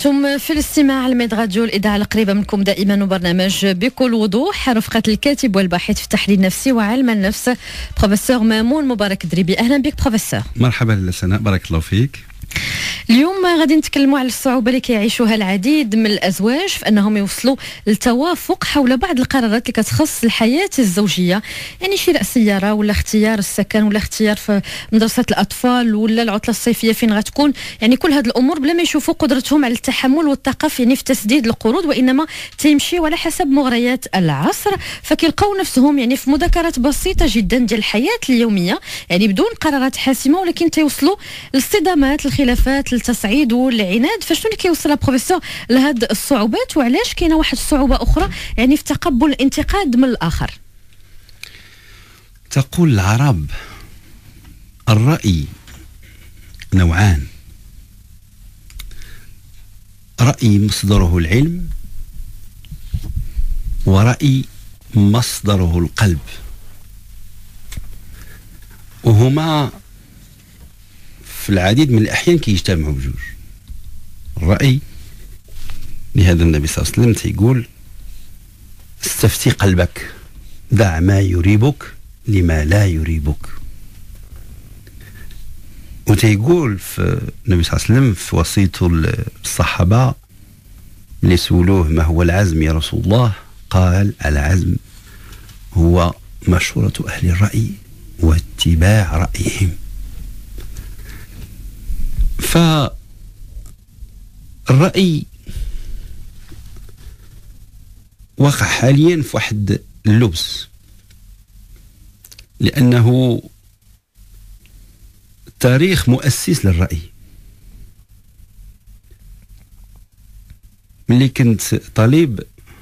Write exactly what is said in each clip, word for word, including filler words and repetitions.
أنتم في الاستماع لميد راديو، الإذاعة القريبة منكم دائما، وبرنامج بكل وضوح رفقة الكاتب والباحث في التحليل النفسي وعلم النفس بروفيسور مامون مبارك دريبي. أهلا بك بروفيسور. مرحبا سناء، بارك الله فيك. اليوم غادي نتكلموا على الصعوبة اللي كيعيشوها العديد من الأزواج في أنهم يوصلوا للتوافق حول بعض القرارات اللي كتخص الحياة الزوجية، يعني شراء سيارة ولا اختيار السكن ولا اختيار في مدرسة الأطفال ولا العطلة الصيفية فين غتكون، يعني كل هذه الأمور بلا ما يشوفوا قدرتهم على التحمل والثقف يعني في تسديد القروض، وإنما تيمشيو على حسب مغريات العصر، فكيلقاو نفسهم يعني في مذاكرات بسيطة جدا ديال الحياة اليومية، يعني بدون قرارات حاسمة، ولكن تيوصلوا للصدامات، الخلافات، التصعيد والعناد. فشنو اللي كيوصل بروفيسور لهاد الصعوبات، وعلاش كاينه واحد الصعوبه اخرى يعني في تقبل الانتقاد من الاخر؟ تقول العرب: الرأي نوعان، رأي مصدره العلم، ورأي مصدره القلب، وهما في العديد من الأحيان كيجتمعوا بجوج. الرأي لهذا النبي صلى الله عليه وسلم تيقول: استفتي قلبك، دع ما يريبك لما لا يريبك. وتيقول في النبي صلى الله عليه وسلم في وصيته للصحابة اللي سولوه: ما هو العزم يا رسول الله؟ قال: العزم هو مشورة أهل الرأي واتباع رأيهم. فالرأي وقع حاليا في واحد اللبس، لأنه تاريخ مؤسس للرأي. ملي كنت طالب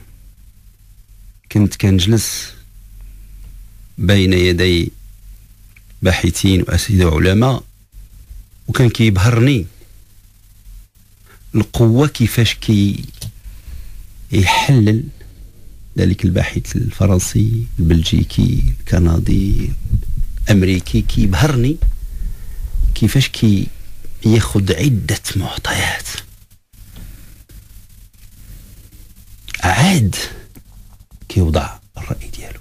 كنت كنجلس بين يدي باحثين وأساتذة وعلماء، وكان كيبهرني القوة كيفاش كي يحلل ذلك الباحث الفرنسي، البلجيكي، الكندي، الأمريكي. كيبهرني كيفاش كي ياخد عدة معطيات عاد كيوضع الرأي ديالو.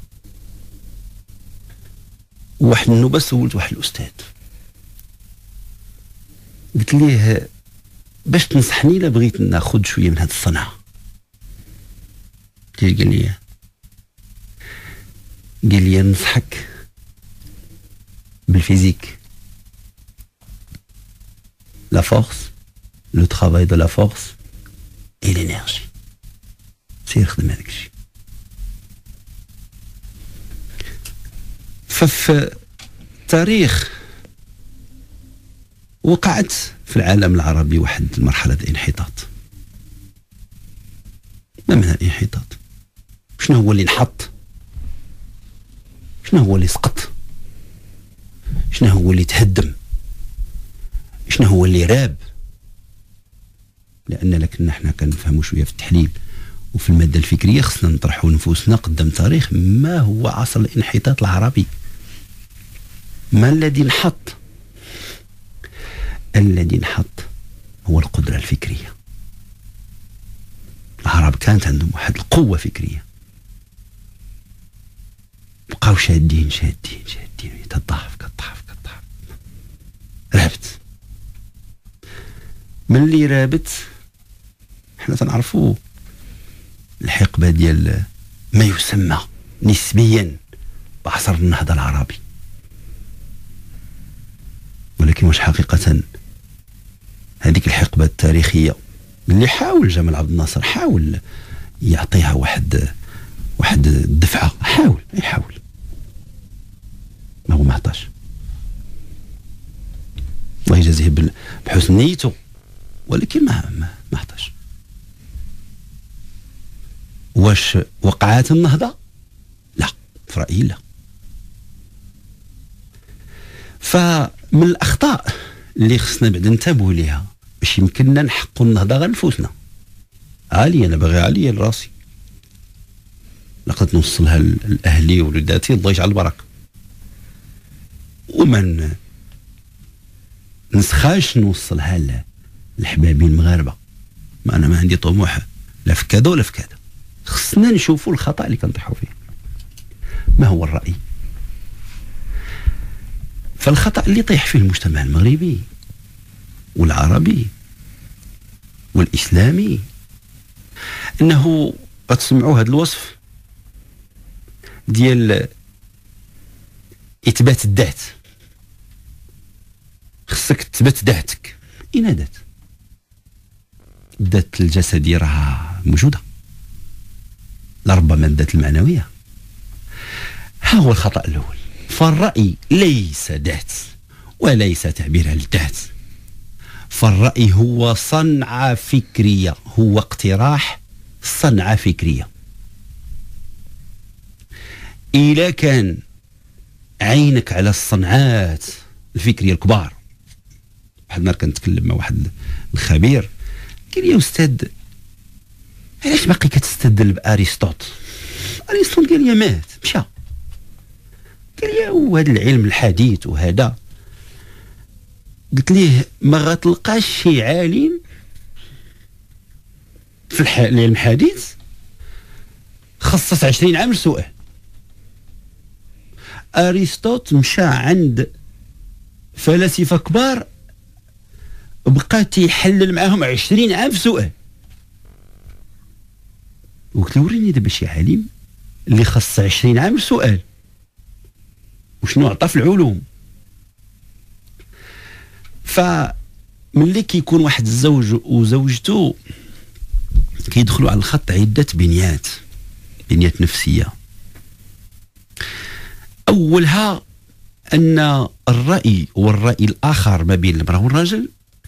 واحد النوبة سولت واحد الأستاذ، قلت ليه: باش تنصحني لا بغيت ناخذ شويه من هذه الصنعه؟ قال لي قال لي ننصحك بالفيزيك، لا فورس، لو ترافاي دو لا فورس اي لينيرجي. سير خدم هذاك الشيء. ففي التاريخ وقعت في العالم العربي واحد المرحلة انحطاط. ما معنى الانحطاط؟ شنو هو اللي انحط؟ شنو هو اللي سقط؟ شنو هو اللي تهدم؟ شنو هو اللي راب؟ لأن لكن احنا كنفهموا شوية في التحليل وفي المادة الفكرية، خصنا نطرحوا نفوسنا قدام تاريخ ما هو عصر الانحطاط العربي. ما الذي انحط؟ الذي انحط هو القدرة الفكرية. العرب كانت عندهم واحد القوة فكرية، بقاو شادين شادين شادين، تضعف كتضعف كتضعف، رابت. من اللي رابت احنا تنعرفوا الحقبة ديال ما يسمى نسبيا بعصر النهضة العربي، ولكن واش حقيقة هذيك الحقبة التاريخية اللي حاول جمال عبد الناصر حاول يعطيها واحد واحد الدفعة، حاول يحاول، ما هو ما عطاش، الله يجازيه بحسن نيته، ولكن ما ما ما عطاش. واش وقعات النهضة؟ لا، في رأيي لا. فمن الأخطاء اللي خصنا بعد ننتبهوا ليها باش يمكننا نحققوا النهضة غير نفوسنا. عالية، أنا باغي عالية لراسي، لقد نوصلها لأهلي وولداتي، الله يجعل البركة، ومن نسخاش نوصلها لحبابي المغاربة ما انا ما عندي طموح لا في كذا ولا في كذا. خصنا نشوفوا الخطا اللي كنطيحوا فيه. ما هو الراي؟ فالخطا اللي طيح فيه المجتمع المغربي والعربي والاسلامي انه غتسمعوا هذا الوصف ديال اثبات الذات. خصك تثبت ذاتك. اين ذات؟ الذات الجسديه راه موجوده، لربما الذات المعنويه. ها هو الخطا الاول. فالراي ليس ذات وليس تعبير عن الذات. فالراي هو صنعه فكريه، هو اقتراح صنعه فكريه. إلا كان عينك على الصنعات الفكريه الكبار، واحد النهار كنتكلم مع واحد الخبير قال لي يا استاذ علاش باقي كتستدل بارسطوط؟ ارسطو قال لي مات مشى. قال لي وهذا العلم الحديث وهذا، قلت ليه ما غتلقاش شي عالم في الح... العلم الحديث خصص عشرين عام للسؤال. ارسطوط مشى عند فلاسفه كبار بقى تيحلل معاهم عشرين عام في سؤال. وقلت له وريني دابا شي عالم اللي خص عشرين عام للسؤال وشنو عطى في العلوم. فملي كيكون واحد الزوج وزوجته كيدخلوا على الخط عده بنيات بنيات نفسيه. اولها ان الراي والراي الاخر ما بين المراه والرجل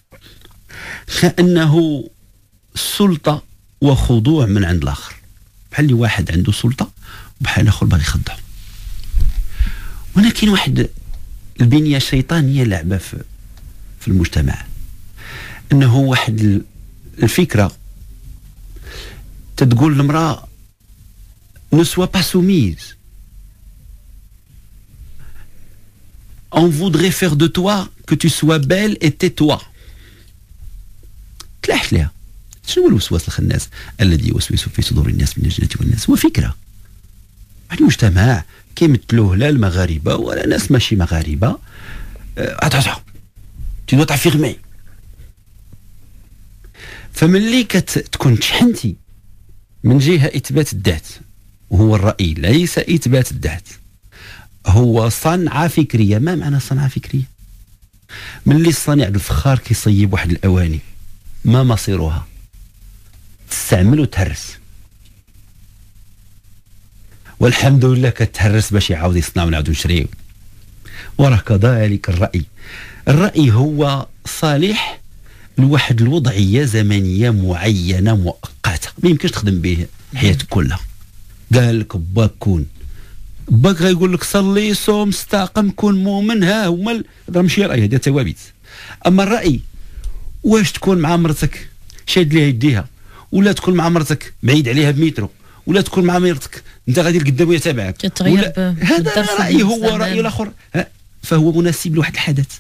كانه سلطه وخضوع من عند الاخر، بحال اللي واحد عنده سلطه وبحال الاخر باغي يخضعه. ولكن واحد البنيه الشيطانيه لعبه في في المجتمع، انه واحد الفكره تتقول المراه ne sois pas soumise. On voudrait faire de toi que tu sois belle et tais-toi. تلاحت لها. شنو هو الوسواس الخناس الذي يوسوس في صدور الناس من الجنة والناس؟ هو فكرة. واحد المجتمع كيمثلوه لا المغاربة ولا ناس ماشي مغاربة. اتعطى. Tu dois t'affirmer. فملي كتكون تشحنتي من جهة إثبات الذات، وهو الرأي ليس إثبات الذات، هو صنعة فكرية. ما معنى صنعة فكرية؟ ملي الصانع الفخار كيصيب واحد الأواني ما مصيرها؟ تستعمل وتهرس، والحمد لله كتهرس باش يعاود يصنع ونعاودو نشريو. وراه كذلك الرأي. الرأي هو صالح لواحد الوضعية زمنية معينة مؤقتة، ما يمكنش تخدم به حياتك كلها. قال لك باك كون باك غيقول لك صلي صوم استقم كون مؤمن، ها هما هذا ماشي رأي، هذا ثوابت. اما الرأي واش تكون مع مرتك شاد ليها يديها، ولا تكون مع مرتك بعيد عليها بمترو، ولا تكون مع مرتك انت غادي القدام وهي تابعك، هذا رأي. هو رأي الاخر فهو مناسب لواحد الحدث.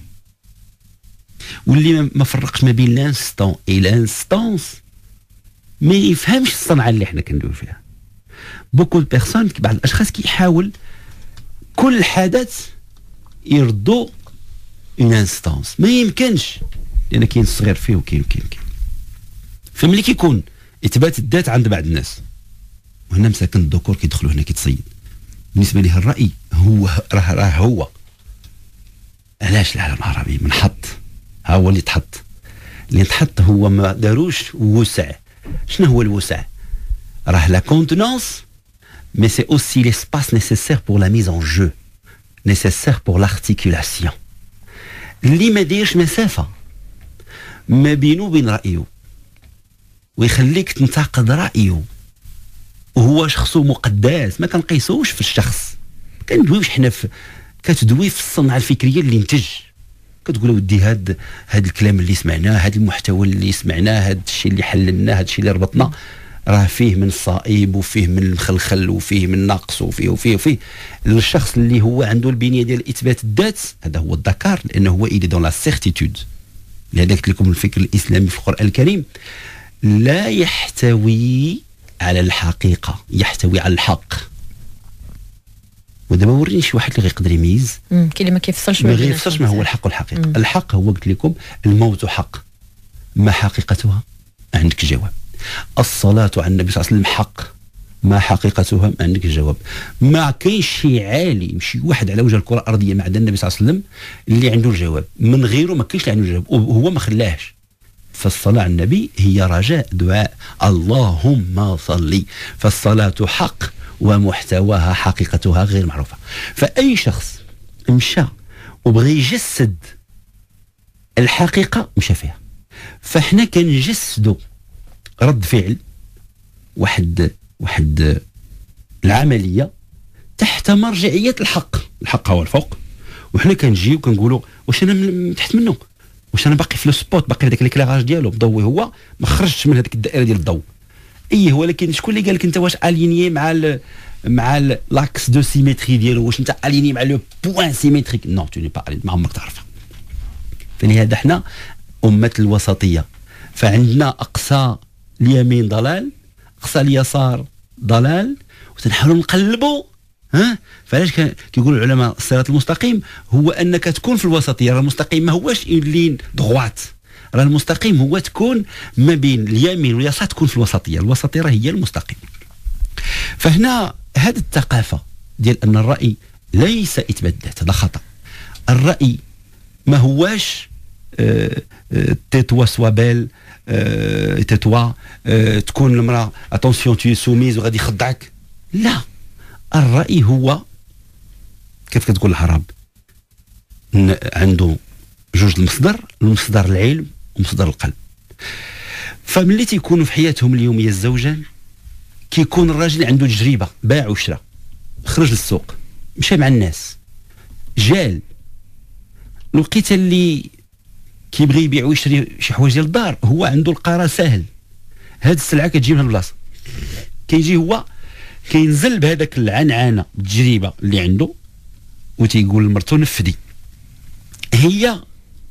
واللي ما فرقش ما بين لانستون اي لانستونس ما يفهمش الصنعه اللي حنا كندوي فيها. بوكو بيرسون بعض الاشخاص كيحاول كل حدث يردو اون انستونس، ما يمكنش، لان كاين الصغير فيه وكاين وكاين كاين. فملي كيكون اثبات الذات عند بعض الناس، وهنا مساكن الذكور كيدخلوا هنا كيتصيد، بالنسبه ليه الراي هو راه راه هو. علاش العالم العربي منحط؟ ها هو اللي تحط، اللي تحط هو ما داروش وسع. شنو هو الوسع؟ راه لا كونتونونس، مي سي اوسي ليسباس نيسيسير بور لا ميز ان جو، نيسيسير بور لارتيكولاسيون. اللي ما دايرش مسافه ما بينه وبين رايه ويخليك تنتقد رايه، وهو شخصه مقدس، ما كنقيسوش في الشخص، كندويوش حنا في كتدوي في الصنعه الفكريه اللي انتج. كتقول ودي هاد هاد الكلام اللي سمعناه، هاد المحتوى اللي سمعناه، هاد الشيء اللي حللناه، هاد الشيء اللي ربطنا، راه فيه من الصائب وفيه من المخلخل وفيه من النقص وفيه وفيه وفيه. الشخص اللي هو عنده البنيه ديال اثبات الذات هذا هو الذكر، لانه هو إلي دون لا سيرتيتود. لهذا قلت لكم الفكر الاسلامي في القران الكريم لا يحتوي على الحقيقة، يحتوي على الحق. ودابا وريني شي واحد اللي غيقدر يميز. كاين اللي ما كيفصلش ما غيفصلش ما هو الحق والحقيقة. مم. الحق هو قلت لكم الموت حق، ما حقيقتها؟ عندك جواب. الصلاة على النبي صلى الله عليه وسلم حق، ما حقيقتها؟ ما عندك الجواب. ما كاينش شي عالم، شي واحد على وجه الكرة الأرضية ما عدا النبي صلى الله عليه وسلم اللي عنده الجواب، من غيره ما كاينش اللي عنده الجواب، وهو ما خلاهش. فالصلاة على النبي هي رجاء، دعاء، اللهم صلي. فالصلاة حق ومحتواها حقيقتها غير معروفة. فأي شخص مشى وبغى يجسد الحقيقة مشى فيها. فاحنا كنجسدوا رد فعل واحد واحد العملية تحت مرجعية الحق. الحق هو الفوق، وحنا كنجيو وكنقولوا واش انا تحت منه، واش انا باقي في لو سبوت، باقي في داك الكلاغاج ديالو، ضوي هو ما خرجتش من هذيك الدائره ديال الضوء. ايه ولكن شكون اللي قال لك انت واش اليني مع ال مع لاكس دو سيمتري ديالو، واش انت اليني مع لو بوين سيمتريك؟ نو تو ني با اليني، ما عمرك تعرفها. فلهذا احنا امه الوسطيه، فعندنا اقصى اليمين ضلال، اقصى اليسار ضلال، وتنحاولوا نقلبوا. ها فعلاش كيقولوا العلماء الصراط المستقيم هو انك تكون في الوسطيه. راه المستقيم ما هوش لين دغوات، راه المستقيم هو تكون ما بين اليمين واليسار، تكون في الوسطيه. الوسطيه راه هي المستقيم. فهنا هذه الثقافه ديال ان الراي ليس اثبات ذات، هذا خطا. الراي ما هواش اه اه تيتوا سوابيل، اه تيتوا اه تكون المراه اتونسيون تو سوميز وغادي يخضعك. لا، الرأي هو كيف كتقول العرب عنده جوج المصدر، المصدر العلم ومصدر القلب. فملي تيكونوا في حياتهم اليوميه الزوجان، كيكون الراجل عنده تجربه، باع وشرا، خرج للسوق، مشى مع الناس، جال الوقيته اللي كيبغي يبيع ويشري شي حوايج ديال الدار، هو عنده القرار ساهل، هاد السلعه كتجي من البلاصه، كيجي هو كينزل بهذاك العنعنه التجربه اللي عنده وتيقول لمرته نفدي. هي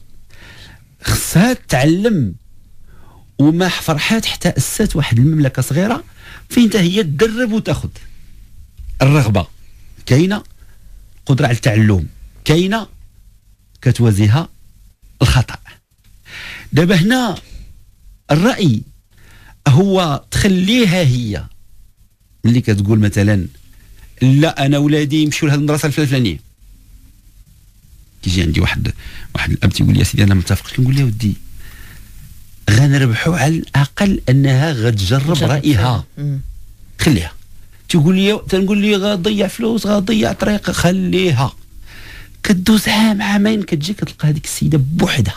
خصها تعلم، وما فرحات حتى اسات واحد المملكه صغيره فين هي تدرب وتاخذ. الرغبه كاينه، قدره على التعلم كاينه، كتوازيها الخطا. دابا هنا الراي هو تخليها هي اللي كتقول مثلا لا انا ولادي يمشيو لهاد المدرسه الفلانيه. كيجي عندي واحد واحد الاب تيقول لي يا سيدي انا متفق، كنقول له ودي غنربحوا على الاقل انها غتجرب رايها، خليها. تيقول لي تنقول لي غضيع فلوس، غضيع طريق، خليها. كدوز عام عامين كتجي كتلقى هذيك السيده بوحدها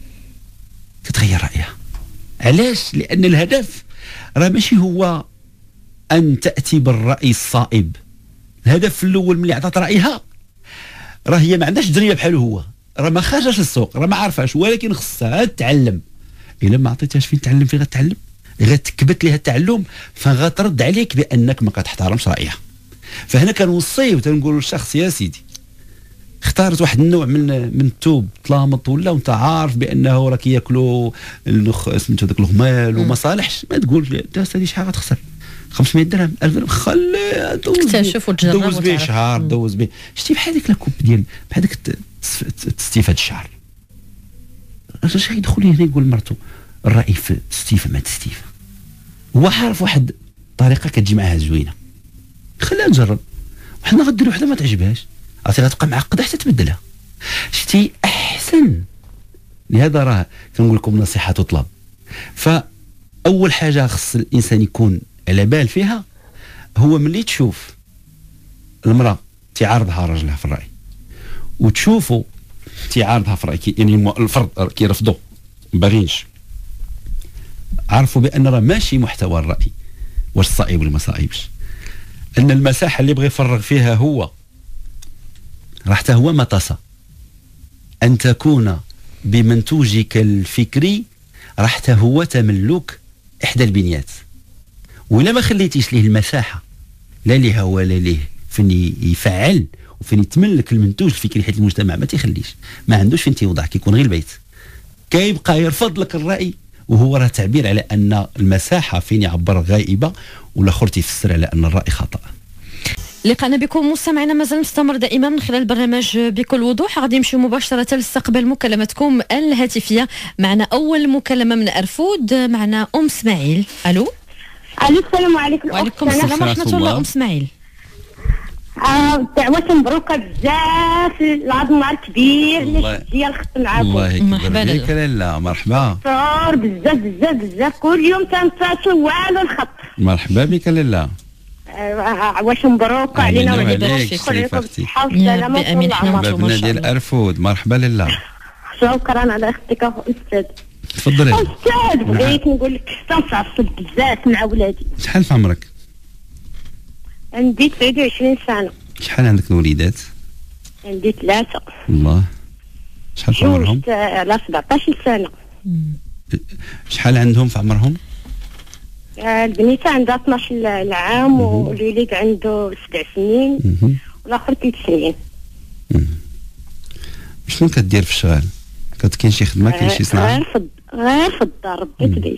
كتغير رايها. علاش؟ لان الهدف راه ماشي هو أن تأتي بالرأي الصائب. الهدف الأول ملي عطات رأيها راه هي ما عندهاش تجربة بحاله هو، راه ما خرجش للسوق، راه ما عارفاش، ولكن خصها تعلم. إلا ما عطيتهاش فين تعلم، فين غتعلم؟ غتكبت ليها التعلم، فغترد عليك بأنك ما كتحترمش رأيها. فهنا كنوصيه وتنقول للشخص يا سيدي اختارت واحد النوع من من الثوب طلامط ولا وانت عارف بانه راه كياكلوا سميتو داك الغمال وما صالحش، ما تقولش داز هذه شحال غتخسر خمسمية درهم ألف درهم، خليها دوز اكتشف وتجرب دوز به شهر، دوز به شتي بحال ديك لاكوب ديال بحال ديك تستيفاد الشعر. اش غيدخل هنا يقول مرتو الراي في ستيفه ما تستيفه، هو عارف واحد الطريقه كتجي معها زوينه، خليها تجرب. وحنا غديروا وحده ما تعجبهاش عرفتي غتبقى معقده حتى تبدلها. شتي احسن. لهذا راه كنقول لكم نصيحه تطلب. فاول حاجه خص الانسان يكون على بال فيها هو ملي تشوف المراه تعارضها راجلها في الراي وتشوفوا تعارضها في الراي، يعني الفرد كيرفضوا باغينش، عرفوا بان راه ماشي محتوى الراي واش صائب ولا ما صائبش، ان المساحه اللي بغى يفرغ فيها هو راه حتى هو ما تصى ان تكون بمنتوجك الفكري، راه حتى هو تملك احدى البنيات. ولا ما خليتيش ليه المساحه لا ليها ولا ليه فين يفعل وفين يتملك المنتوج الفكري، حيت المجتمع ما تيخليش، ما عندوش فين تيوضع، كيكون غير البيت، كيبقى يرفض لك الراي وهو راه تعبير على ان المساحه فين يعبر غائبه، والاخر تيفسر على ان الراي خطا. لقاءنا بكم مستمعينا مازال مستمر دائما من خلال البرنامج بكل وضوح. غادي نمشيو مباشره لاستقبال مكالمتكم الهاتفيه. معنا اول مكالمه من ارفود، معنا ام اسماعيل. الو. الو السلام عليكم. وعليكم السلام ورحمه الله. ام اسماعيل، آه دعوة مبروكة بزاف، العظمة الكبير الله ديال الخط معاكم. الله يكبر بك لاله. مرحبا. صار بزاف بزاف بزاف، كل يوم تنفاتوا والو الخط. مرحبا بك لاله. عواش مبروكة علينا وعليكم. شريفة اختي. امين. حنا بابنا ديال ارفود. مرحبا لاله. شكرا على اختك استاذ. تفضلي. استاذ بغيت نقول لك تنتعصب بزاف مع ولادي. شحال في عمرك؟ عندي تسعة وعشرين سنة. شحال عندك الوليدات؟ عندي ثلاثة. الله. شحال في عمرهم؟ جوجت على سبعطاش سنة. شحال عندهم في عمرهم؟ البنيته عندها اثناش عام والوليد عنده سبع سنين والاخر ثلاث سنين. شنو كدير في الشغل؟ كاين شي خدمه، كاين شي صناعه؟ غير في غير في الدار ربيت بيت.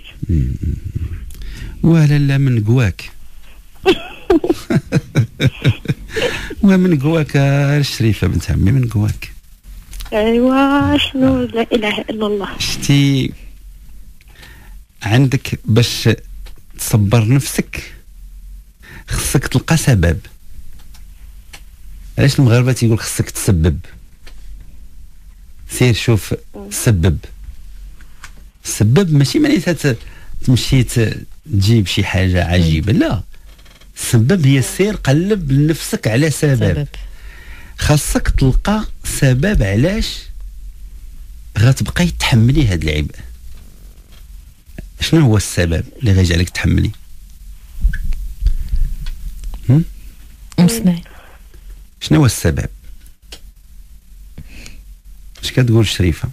ولا لا من قواك. ومن قواك الشريفه بنت عمي، من قواك. ايوا شنو لا اله الا الله. شتي عندك باش تصبر نفسك خصك تلقى سبب. علاش المغاربه تيقول خصك تسبب؟ سير شوف سبب. سبب ماشي معناتها تمشي تجيب شي حاجه عجيبه، لا. السبب هي سير قلب لنفسك على سبب. سبب. خاصك تلقى سبب علاش غتبقاي تحملي هاد العبء. شنو هو السبب اللي غيجعلك تحملي؟ هم؟ اسمعي. شنو هو السبب؟ اش كتقول شريفه؟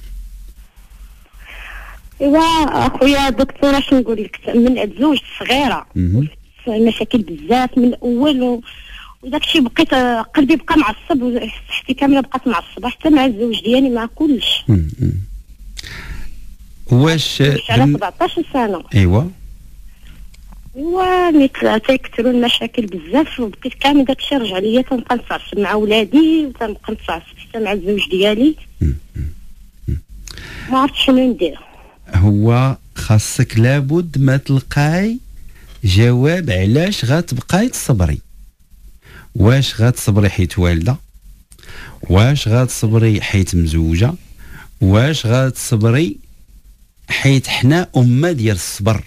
ايوا اخويا دكتور اش نقول لك، من تزوجت صغيره مشاكل بزاف من الاول، وداك الشيء بقيت قلبي بقى معصب وصحتي كامله بقات معصبه حتى مع الزوج ديالي مع كلش. واش على سبعطاش سنه. ايوا ايوا ملي تيكثروا المشاكل بزاف وبقيت كامل داك الشيء رجع ليا، تنبقى نتعصب مع ولادي وتنبقى نتعصب حتى مع الزوج ديالي. ما عرفت شنو ندير. هو خاصك لابد ما تلقاي جواب علاش غتبقاي تصبري. واش غتصبري حيت والده؟ واش غتصبري حيت مزوجه؟ واش غتصبري حيت حنا امه ديال الصبر؟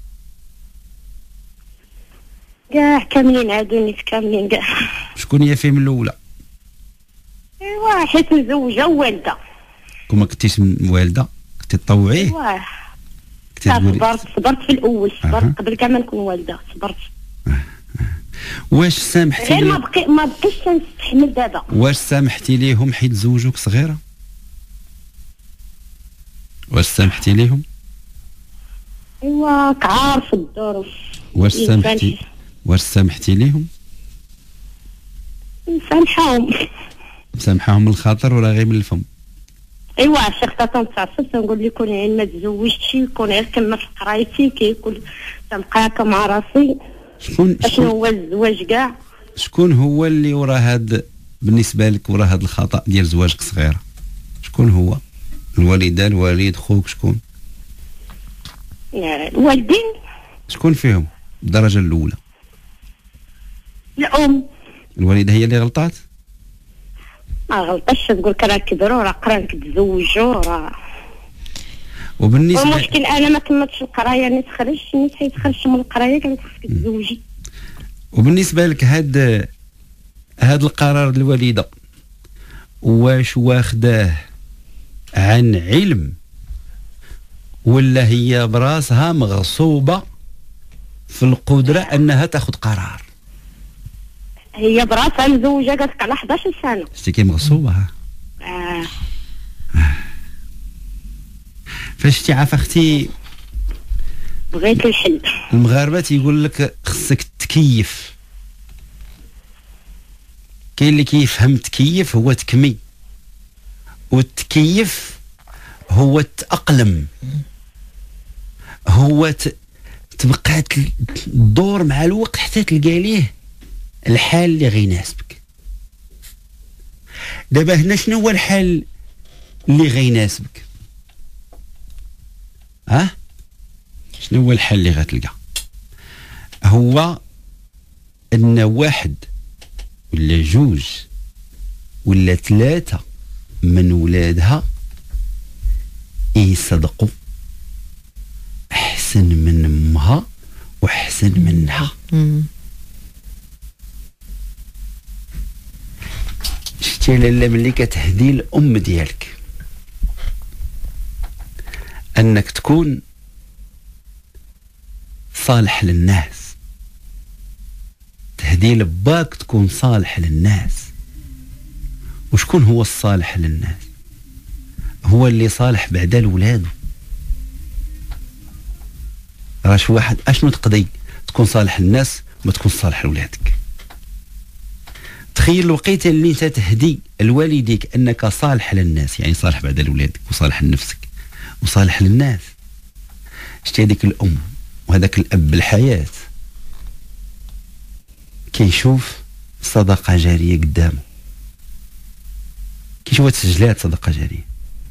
كاع كاملين عادوني كاملين كاع. شكون هي فيهم الاولى؟ ايوا حيت مزوجه ووالده. كون ما كنتيش والده كنتي تطوعيه؟ ايوا صبرت صبرت في الاول، صبرت أه. قبل كاع ما نكون والده صبرت. أه. أه. واش سامحتي غير ما بقي ما بقيتش نستحمل دابا. واش سامحتي ليهم حيت زوجوك صغيره؟ واش سامحتي ليهم؟ ايوا كعارف الظروف. واش سامحتي واش سامحتي ليهم؟ نسامحهم. مسامحاهم من الخاطر ولا غير من الفم؟ ايوا شي خطا تنتعصب تنقول لكم يعني ما تزوجتش، يكون غير كما في قرايتي كيقول تنبقى هكا مع راسي. شكون شنو هو الزواج كاع؟ شكون هو اللي ورا هاد بالنسبه لك ورا هاد الخطا ديال زواجك صغيره؟ شكون هو؟ الوالده، الوالد، خوك، شكون؟ الوالدين. شكون فيهم الدرجه الاولى؟ الام. الوالده هي اللي غلطات؟ ما غلطش، تقول لك راه كبروا راه قرانك تزوجوا راه. وبالنسبه المشكل انا ما كملتش القرايه، ني تخرج ني تخرج من القرايه قالت خصك تزوجي. وبالنسبه لك هاد هاد القرار الوالده واش واخداه عن علم ولا هي براسها مغصوبه في القدره انها تاخذ قرار؟ هي براسها مزوجه قالت لك على حداش سنه. شتي كي مغصوبه. اه, آه. فاش تي عارفه اختي بغيت الحل. المغاربه تيقول لك خصك تكيف. كاين اللي كيفهم تكيف هو تكمي، والتكيف هو تأقلم. هو ت... تبقى تدور مع الوقت حتى تلقى ليه الحال اللي غيناسبك. دابا هنا شنو هو الحال اللي غيناسبك؟ ها شنو هو الحل اللي غتلقى؟ هو ان واحد ولا جوج ولا ثلاثة من ولادها يصدقوا احسن من امها واحسن منها. شتي لاله ملي كتهدي الام ديالك انك تكون صالح للناس، تهدي لباك تكون صالح للناس. وشكون هو الصالح للناس؟ هو اللي صالح بعدا لولادو. راه شي واحد اشنو تقضي تكون صالح للناس وما تكون صالح لولادك؟ تخيل الوقيته اللي انت تهدي لوالديك انك صالح للناس، يعني صالح بعدا لولادك وصالح لنفسك وصالح للناس. شتي هذيك الام وهذاك الاب بالحياه كيشوف صدقه جاريه قدامه، كيشوف تسجيلات صدقه جاريه.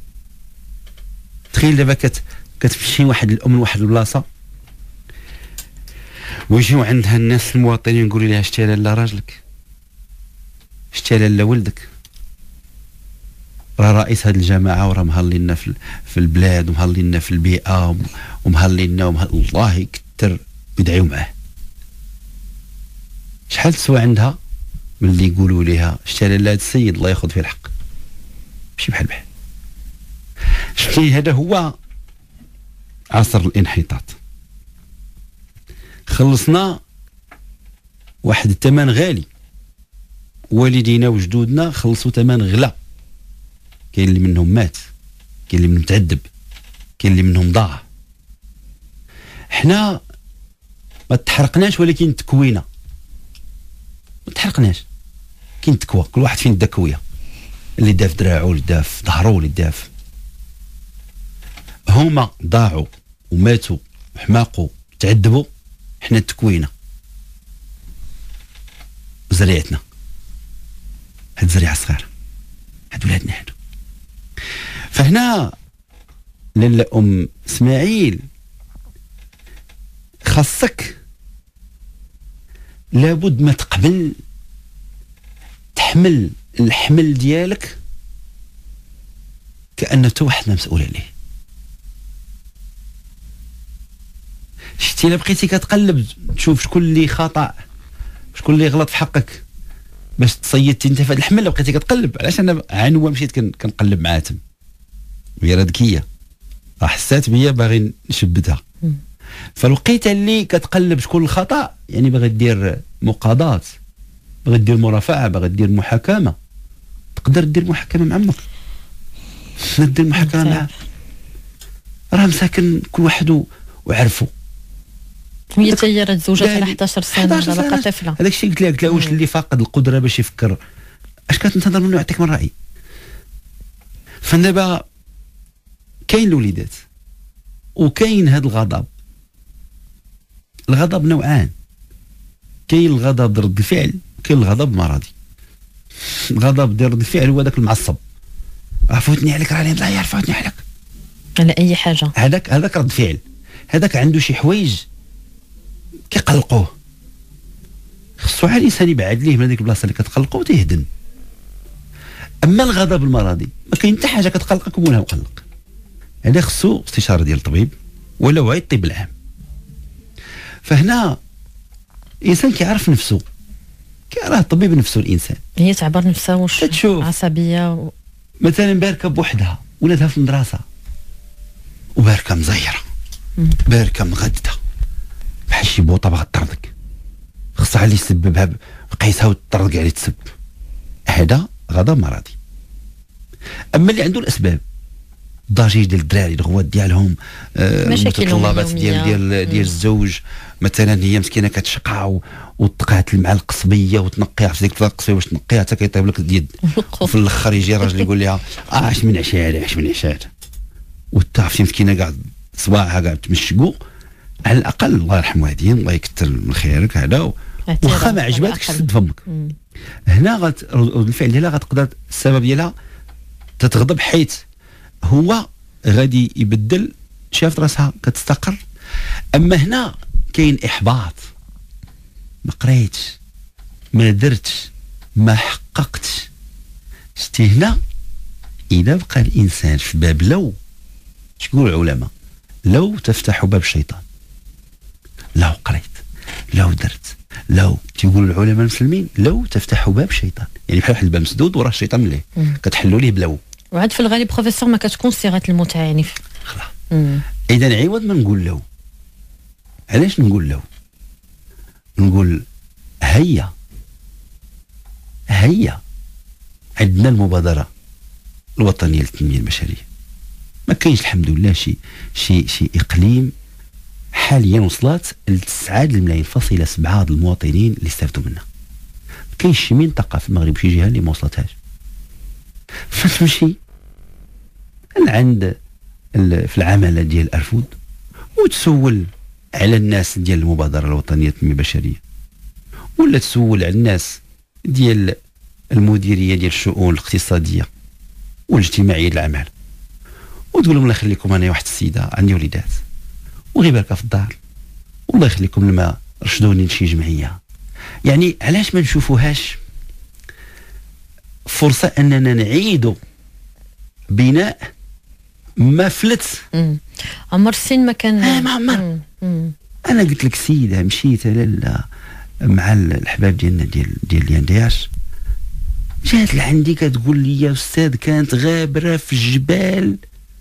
تخيل دابا كت كتمشي واحد الام لواحد البلاصه ويجيو عندها الناس المواطنين يقولوا لها شتي لاله راجلك، شتي لاله ولدك، راه رئيس هذه الجماعه وراه مهلينا في في البلاد ومهلينا في البيئه ومهلينا ومهل... الله يكثر يدعيو معاه. شحال تسوى عندها من اللي يقولوا لها شتي لاله هذا السيد الله ياخذ فيه الحق، ماشي بحال بحال. شتي هذا هو عصر الانحطاط. خلصنا واحد الثمن غالي، والدينا وجدودنا خلصوا ثمن غلا. كاين اللي منهم مات، كاين اللي منهم تعذب، كاين اللي منهم ضاع. حنا ما تحرقناش ولكن تكوينا. ما تحرقناش، كاين تكوى، كل واحد فين دا كويه، اللي دا في دراعو، اللي دا في ظهرو، اللي دا في. هما ضاعوا وماتوا وحماقوا تعذبوا، حنا تكوينا زريعتنا. هاد الزريعه الصغيره، هاد ولادنا هادو. فهنا لاله ام اسماعيل خاصك لابد ما تقبل تحمل الحمل ديالك كأنه تو واحد مسؤول عليه. شتي الا بقيتي كتقلب تشوف شكون اللي خطأ شكون اللي غلط في حقك باش تصيدتي انت في هذا الحمل، بقيتي كتقلب. علاش انا عنوه مشيت كنقلب معاه تم، وهي راه ذكيه راه حسات بيا باغي نشبتها. فالوقيته اللي كتقلب شكون الخطأ يعني باغي دير مقاضاة، باغي دير مرافعه، باغي دير محاكمه، تقدر دير محاكمه مع عمك، دير محاكمه مع راه مساكن كل واحد وعرفوا. هي تاهي راه تزوجت على حداش سنه باقا طفله. هذاك الشيء قلت لها قلت لها واش اللي فاقد القدره باش يفكر اش كتنتظر منه يعطيك من راي؟ فدابا كاين الوليدات وكاين هذا الغضب. الغضب نوعان، كاين الغضب ضد الفعل وكاين الغضب مرضي. الغضب ديال رد الفعل هو داك المعصب، عفوتني عليك راني لا عفوتني عليك على اي حاجه. هذاك هذاك رد فعل، هذاك عنده شي حوايج كيقلقوه، خصو على الانسان يبعد ليه من هذيك البلاصه اللي كتقلقو تيهدن. اما الغضب المرضي ما كاين حتى حاجه كتقلقك ومولها مقلق، هذا خصو استشاره ديال الطبيب ولا وعي الطب العام. فهنا الانسان كيعرف نفسه، كيراه الطبيب نفسه الانسان، هي تعبر نفسها واش تشوف عصبيه و... مثلا باركه بوحدها ولادها في المدرسه وباركه مزيره، باركه مغدده بحال شي بوطه باغا تطردك، خصها اللي يسببها بقيسها وتطرد كاع اللي تسب. هذا غضب مرضي. اما اللي عنده الاسباب، الضجيج ديال الدراري، الغوات ديالهم، آه المتطلبات ديال ديال ديال الزوج، مثلا هي مسكينه كتشقى وتقعت مع القصبيه وتنقيها في ديك القصبيه باش تنقيها حتى كيطيب لك اليد، وفي الاخر يجي راجل يقول لها اش من عشاء اش من عشاء، وتعرفي مسكينه كاع صباعها كاع تمشقو، على الاقل الله يرحم والدين الله يكثر من خيرك هذا، واخا ما عجباتكش سد فمك. هنا غت رد الفعل ديالها غتقدر السبب ديالها تتغضب، حيث هو غادي يبدل، شافت راسها كتستقر. اما هنا كاين احباط، ما قريتش، ما درتش، ما حققتش. شتي هنا اذا بقى الانسان في باب لو، تقول العلماء لو تفتح باب الشيطان، لو قريت لو درت لو، تيقول العلماء المسلمين لو تفتح باب الشيطان، يعني بحال واحد الباب مسدود وراه الشيطان مليه كتحلوا ليه بلو. وعاد في الغالب بروفيسور ما كتكون صيغه المتعه يعني خلاص. اذا عوض ما نقول لو، علاش نقول لو؟ نقول هيا هيا عندنا المبادره الوطنيه للتنميه البشريه. ما كاينش الحمد لله شي شي شي اقليم حاليا وصلت لتسعة الملايين فاصلة سبعة د المواطنين اللي استافدوا منها. ما كاينش شي منطقه في المغرب شي جهه اللي ما وصلتهاش. فتمشي عند في العماله ديال ارفود وتسول على الناس ديال المبادره الوطنيه للتنميه البشريه، ولا تسول على الناس ديال المديريه ديال الشؤون الاقتصاديه والاجتماعيه للعمل، وتقول لهم الله يخليكم انا واحد السيده عندي وليدات وغير بالك في الدار، والله يخليكم لما رشدوني لشي جمعيه. يعني علاش ما نشوفوهاش فرصه اننا نعيدوا بناء ما فلت؟ عمر السن ما كان اه ما عمر. انا قلت لك سيده مشيت لاله مع الحباب ديالنا ديال ديال الياندياش، جات لعندي كتقول لي يا استاذ كانت غابره في الجبال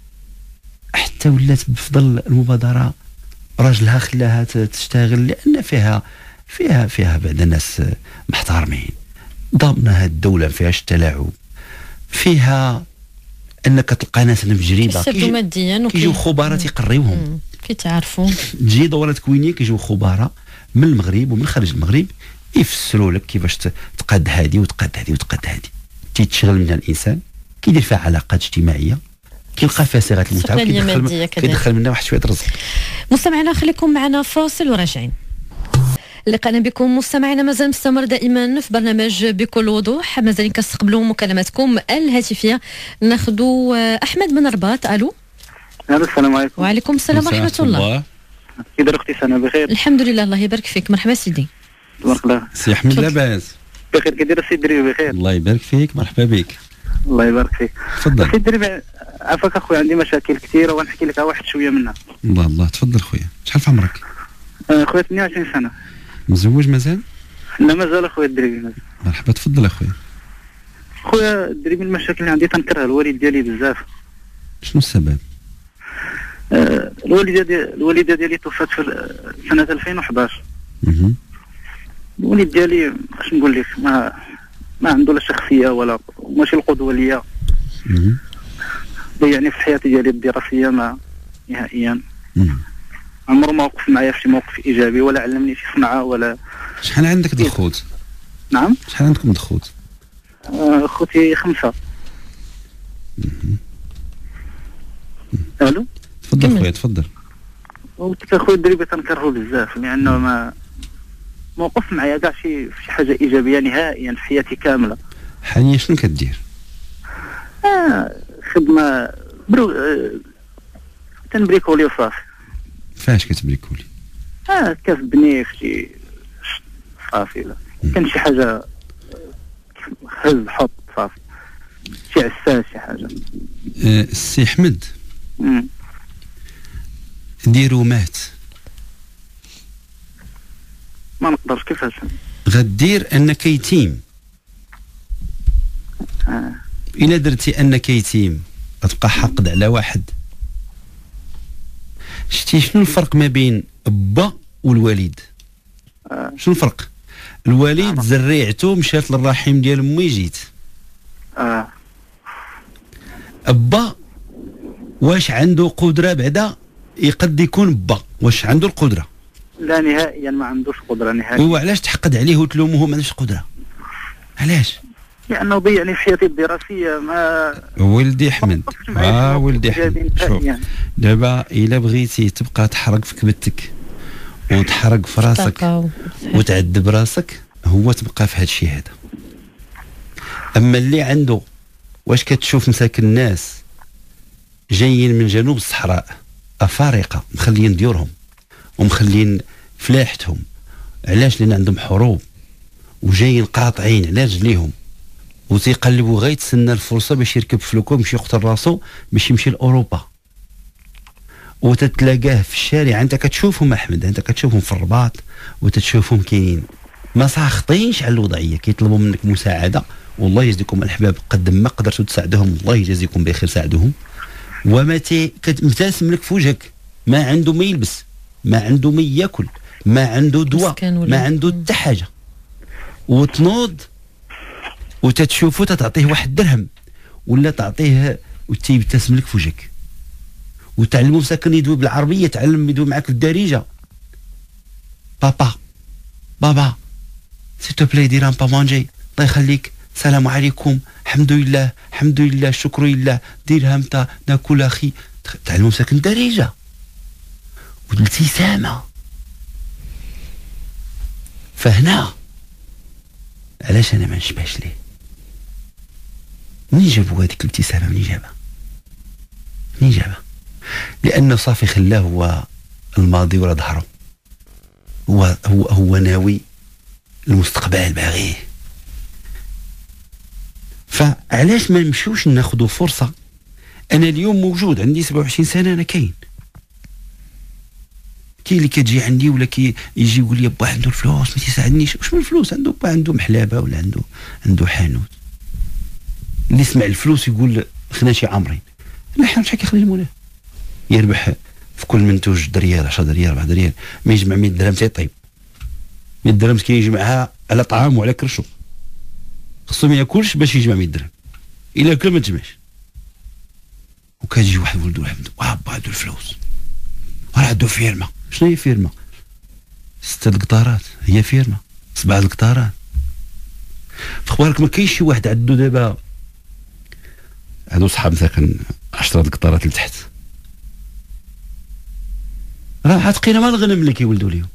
حتى ولات بفضل المبادره راجلها خلاها تشتغل، لان فيها فيها فيها بعد ناس محترمين، ضامنه هاد الدوله ما فيهاش التلاعب، فيها انك تلقى ناس مجربه كيجيو ماديا كيجيو خبراء تيقريوهم، كيتعرفوا تجي دوره تكوينيه كيجيو خبراء من المغرب ومن خارج المغرب يفسروا لك كيفاش تقاد هذه وتقاد هذه وتقاد هذه، تيتشغل منها الانسان، كيدير فيها علاقات اجتماعيه، كيلقى فيها صيغه المتعه، كيدخل كيدخل منها واحد شويه رزق. مستمعينا خليكم معنا فاصل وراجعين. لقانا بكم مستمعينا، مازال مستمر دائما في برنامج بكل وضوح، مازال كنستقبلوا مكالماتكم الهاتفيه. ناخذوا احمد من الرباط. الو. السلام عليكم. وعليكم السلام ورحمه الله. كي داير اختي سنه بخير؟ الحمد لله الله يبارك فيك. مرحبا سيدي. تبارك الله. سي احمد لاباس؟ بخير. كي داير السي دريبي؟ بخير الله يبارك فيك. مرحبا بك. الله يبارك فيك. تفضل السي دريبي. عافاك اخويا، عندي مشاكل كثيره ونحكي لك واحد شويه منها. الله الله. تفضل خويا. شحال في عمرك؟ اخويا اثنين وعشرين سنه. مزوج مازال؟ لا مازال اخويا الدريبي مازال. مرحبا تفضل اخويا. خويا الدريبي المشاكل اللي عندي تنكرها الوالد ديالي بزاف. شنو السبب؟ آه الوالده ديالي الوالده ديالي توفات في سنه ألفين وحداش. اها. الوالد ديالي اش نقول لك، ما ما عنده لا شخصيه ولا ماشي القدوه ليا. اها. ضيعني في حياتي ديالي الدراسيه ما نهائيا. اها. عمره ما وقف معايا في شي موقف ايجابي ولا علمني في صنعه ولا. شحال عندك د الخوت؟ نعم. شحال عندكم د الخوت؟ آه خوتي خمسه. الو. تفضل خويا تفضل. قلت لك اخويا الدريبي تنكرهو بزاف لانه ما ما وقف معايا كاع شي في شي حاجه ايجابيه نهائيا في حياتي كامله. حاليا شنو كدير؟ اه خدمه برو آه تنبريكولي وصافي. فاش كتبريكولي؟ اه كتبني في شي صافي. لا كان شي حاجه هز حط صافي شي عساس شي حاجه. أه السي احمد. امم ديرو مات. ما نقدرش. كيفاش غدير انك يتيم؟ اه الا درتي انك يتيم غتبقى حاقد على واحد. شتي شنو الفرق ما بين با والوالد؟ آه. شنو الفرق؟ الوالد آه. زريعته مشات للرحم ديال امي جيت. اه با واش عنده قدره بعدا؟ يقد يكون با واش عنده القدره؟ لا نهائيا ما عندوش قدره نهائيا. وعلاش تحقد عليه وتلومه ما عندوش قدره؟ علاش؟ لانه ضيعني في حياتي الدراسيه. ما ولدي احمد اه ولدي احمد شوف دابا الا بغيتي تبقى تحرق في كبدتك وتحرق في راسك وتعذب راسك، هو تبقى في هذا الشيء هذا. اما اللي عنده واش كتشوف مساكن الناس جايين من جنوب الصحراء افارقه مخليين ديورهم ومخليين فلاحتهم، علاش؟ لان عندهم حروب وجايين قاطعين على رجليهم وتيقلبوا غير تسنى الفرصه باش يركب فلوكو ويمشي يقتل راسو باش يمشي لاوروبا، وتتلاقاه في الشارع. انت كتشوفهم احمد، انت كتشوفهم في الرباط وتتشوفهم كاينين ما ساخطينش على الوضعيه، كيطلبوا منك مساعده، والله يجزيكم الحباب قد ما قدرتوا تساعدهم الله يجازيكم بخير ساعدوهم. وما تي مبتسم لك في وجهك، ما عنده ما يلبس، ما عنده ما ياكل، ما عنده دواء، ما عنده حتى حاجه، وتنوض وتتشوفه تعطيه واحد درهم ولا تعطيه وتيبتسم لك في وجهك. وتعلموا مساكن يدوي بالعربيه، تعلم يدوي معك بالدارجه. بابا بابا سي تو بلاي دير ان با مانجي، الله يخليك، السلام عليكم، الحمد لله الحمد لله الشكر لله، دير همتا ناكل اخي. تعلموا مساكن الدارجه والابتسامه. فهنا علاش انا ما نشبهش ليه؟ منين جابوا هذيك الابتسامه؟ منين جابها؟ منين جابها؟ لانه صافي خلاه هو الماضي ورا ظهره، هو هو هو ناوي المستقبل باغيه. فعلاش ما نمشيوش ناخذوا فرصه؟ انا اليوم موجود، عندي سبعة وعشرين سنه، انا كاين كاين اللي كتجي عندي ولا كي يجي يقول لي با عنده الفلوس ما تيساعدنيش. واش من الفلوس عنده؟ با عنده محلابه ولا عنده عنده حانوت. اللي يسمع الفلوس يقول خنا شي عامرين، لا حنا شحال كيخلي المولاه يربح في كل منتوج دريال عشرة دريال أربعة دريال، ما يجمع مية درهم تيطيب. مية درهم كيجمعها على طعام وعلى كرشو، خصو ما ياكلش باش يجمع مية درهم، الا كل ما تجمعش. وكتجي واحد ولدو عنده واه با عنده الفلوس راه عنده فيرما. شنو هي فيرما؟ ستة القطارات هي فيرما، سبعة القطارات. فخبارك ما كاينش شي واحد عنده دابا هادو صحاب مساكن عشرة القطارات لتحت، راه عاتقينا ما الغنم اللي كيولدوا ليهم.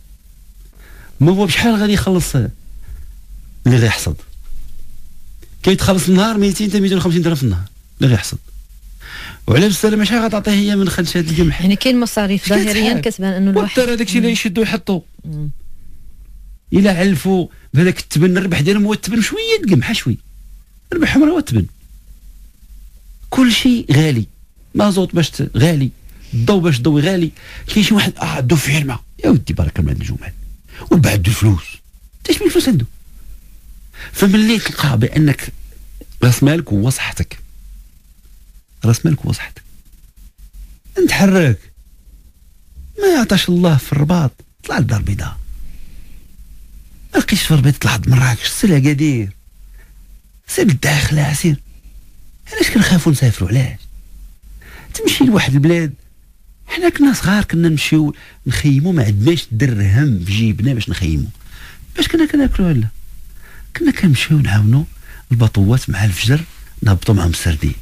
ما هو بشحال غادي يخلص اللي غيحصد؟ كيتخلص النهار مئتين حتى مئتين وخمسين درهم في النهار اللي غيحصد، وعلى بالسلامه شحال غتعطيه هي من خلشات القمح؟ يعني كاين مصاريف ظاهريا كتبان انه الواحد والدار هذاك الشيء اللي يشدوا يحطوا الا علفوا بهذاك التبن، الربح ديالهم هو التبن شويه القمح شويه، ربحهم راه هو التبن. كل شيء غالي، مازوط باش غالي، الضو باش ضوي غالي. كاين شي واحد اه عنده فيرما، يا ودي بارك الله عند الجمال، والبعد عنده الفلوس، انت شنو الفلوس عنده؟ فملي تلقى بانك راس مالك هو صحتك، راس مالك هو صحتك، نتحرك ما يعطاش الله في الرباط طلع للدار البيضاء، ما لقيتش في الرباط طلع لمراكش، سير لأكادير، سير للداخله، سير. علاش كنخافوا نسافروا؟ علاش؟ تمشي لواحد البلاد، حنا كنا صغار كنا نمشيو نخيموا، ما عندناش درهم في جيبنا باش نخيموا، باش كنا كناكلوا؟ لا كنا كنمشيو نعاونوا البطوات مع الفجر نهبطوا معهم السردين.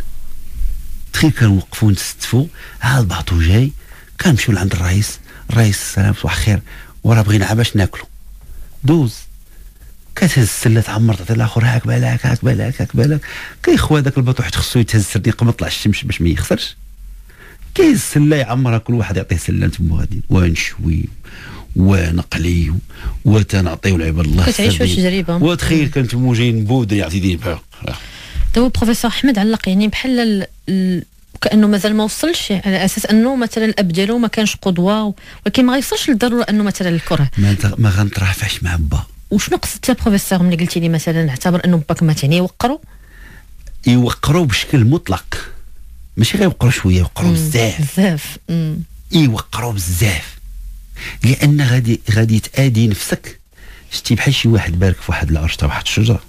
تخيل كنوقفوا نستفوا، ها الباطو جاي، كنمشيو لعند الرئيس، الرئيس السلام صباح الخير وراه بغينا باش ناكلوا، دوز كتهز السله تعمر تعطي الاخر هاك بالك هاك بالك هاك بالك، كيخوى داك الباطو حيت خصو يتهز السردين قبل ما طلع الشمس باش ما يخسرش، كاين السله يعمرها كل واحد يعطيه سله تما غادي، ونشوي ونقلي وتنعطيو العباد الله كتعيشوا شي تجربه. وتخيل كنتمو جايين بود يعطي دين بها. دابا بروفيسور احمد علق يعني بحال ال... كانه مازال ما وصلش، على اساس انه مثلا الاب ديالو ما كانش قدوه، ولكن ما غيوصلش للضروره انه مثلا الكره ما انت ما غنترافعش مع با. وشنو قصدت يا بروفيسور ملي قلتي لي مثلا نعتبر انه باك ما تعني يوقروا يوقروا بشكل مطلق، ماشي غير يوقروا شويه، يوقروا بزاف بزاف يوقروا بزاف، لان غادي غادي تادي نفسك. شتي بحال شي واحد بارك في واحد العرش تاع واحد الشجره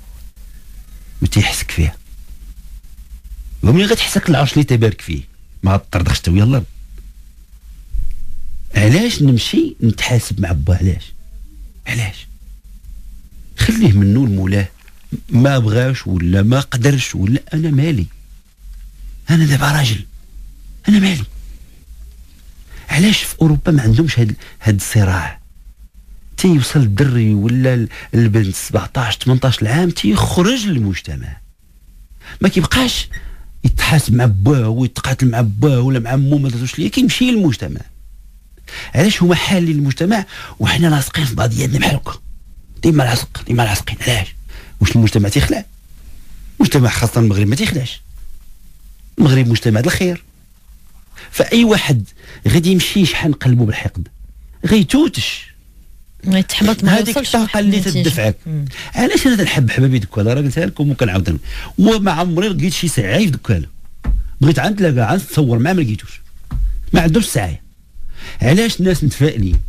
وتيحسك فيها، وملي غتحسك العرش اللي تبارك فيه ما غتطردخش تا ويا الارض. علاش نمشي نتحاسب مع با؟ علاش علاش خليه منو المولاه ما بغاش ولا ما قدرش ولا انا مالي، انا دابا راجل انا مالي. علاش في اوروبا ما عندهمش هاد هاد الصراع؟ تيوصل الدري ولا البنت سبعطاش ثمنطاش عام تيخرج للمجتمع، ما كيبقاش يتحاسب مع باه ويتقاتل مع باه ولا مع مو ما درتوش ليه، كيمشي للمجتمع. علاش هما حالين للمجتمع وحنا لاصقين في بعضياتنا بحال هكا ديما لاصق ديما لاصقين؟ علاش؟ واش المجتمع تيخلع؟ المجتمع خاصة المغرب ما تيخلعش، المغرب مجتمع الخير. فاي واحد غادي يمشي يشحن قلبه بالحقد غيتوتش، غيتحبط، ما هذيك الطاقه اللي تدفعك. علاش انا تنحب حبابي دكاله؟ راه قلتها لكم وكنعاود، وما عمري لقيت شي سعاي في دكاله بغيت عاد نتلاقى عاد نتصور معاه ما لقيتوش، ما عندوش سعايه. علاش الناس متفائلين؟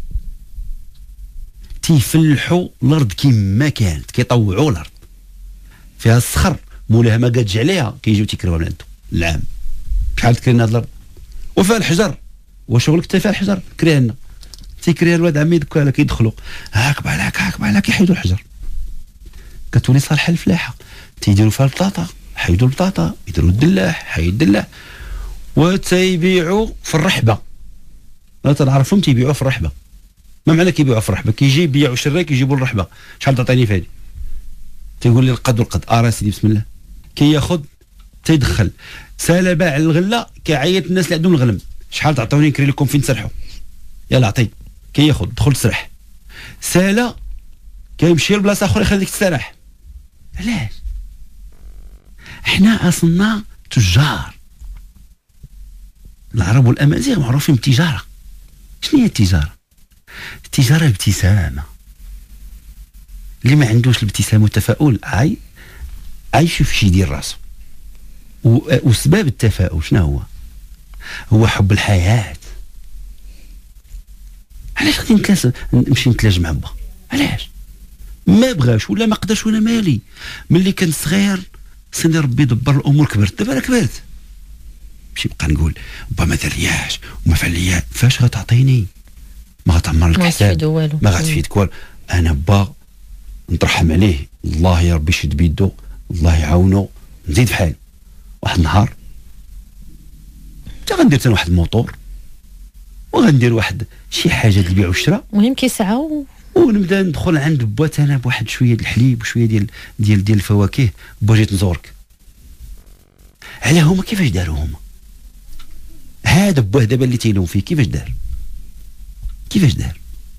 تيفلحوا الارض كما كانت، كيطوعوا الارض فيها الصخر مولاها ما قادش عليها كيجيو تيكريوها من عنده العام. شحال تكرينا هاد الارض؟ وفيها الحجر، وشغلك حتى فيها الحجر كريها لنا، تيكريها الواد عمي دكاله كيدخلوا هاك بحالك هاك بحالك يحيدوا الحجر، كتولي صالحه الفلاحه، تيديروا فيها البطاطا، حيدوا البطاطا، يديروا الدلاح، حيد الدلاح، وتيبيعوا في الرحبه. انا تنعرفهم تيبيعوا في الرحبه. ما معنى كيبيعوا في الرحبه؟ كيجي يبيعوا شراك كيجيبوا الرحبه، شحال تعطيني في هذه؟ تيقول لي القد والقد، اه سيدي بسم الله، كياخذ تيدخل سالا باع الغله، كيعيط الناس اللي عندهم الغنم، شحال تعطوني نكري لكم فين تسرحوا؟ يلا عطي، كياخذ دخل تسرح. سالا كيمشي لبلاصه اخرى يخليك تسرح. علاش؟ حنا اصلنا تجار. العرب والامازيغ معروفين بالتجاره. شنو هي التجاره؟ التجاره ابتسامه. اللي ما عندوش الابتسامه والتفاؤل عاي عايش في شي يدير راسه. وسبب التفاؤل شنو هو؟ هو حب الحياه. علاش غادي نتلاش نمشي نتلاج مع با؟ علاش؟ ما بغاش ولا ما قدرش ولا مالي. ملي كنت صغير سيدي ربي دبر الامور، كبرت دابا انا كبرت، ماشي نبقى نقول با ما درياش وما فعليا. فاش غتعطيني؟ ما غتعمر لك حساب، ما غتفيدك والو. انا با نترحم عليه، الله يا ربي يشد بيدو، الله يعاونو، نزيد في حالي. واحد النهار حتى غندير واحد الموطور وغندير واحد شي حاجه البيع والشراء، المهم كيسعى و... ونبدا ندخل عند با انا بواحد شويه د الحليب وشويه ديال ديال ديال الفواكه. با جيت نزورك. علاه هما كيفاش داروا؟ هما هذا باه دابا اللي تيلوم فيه كيفاش دار؟ كيفاش دار؟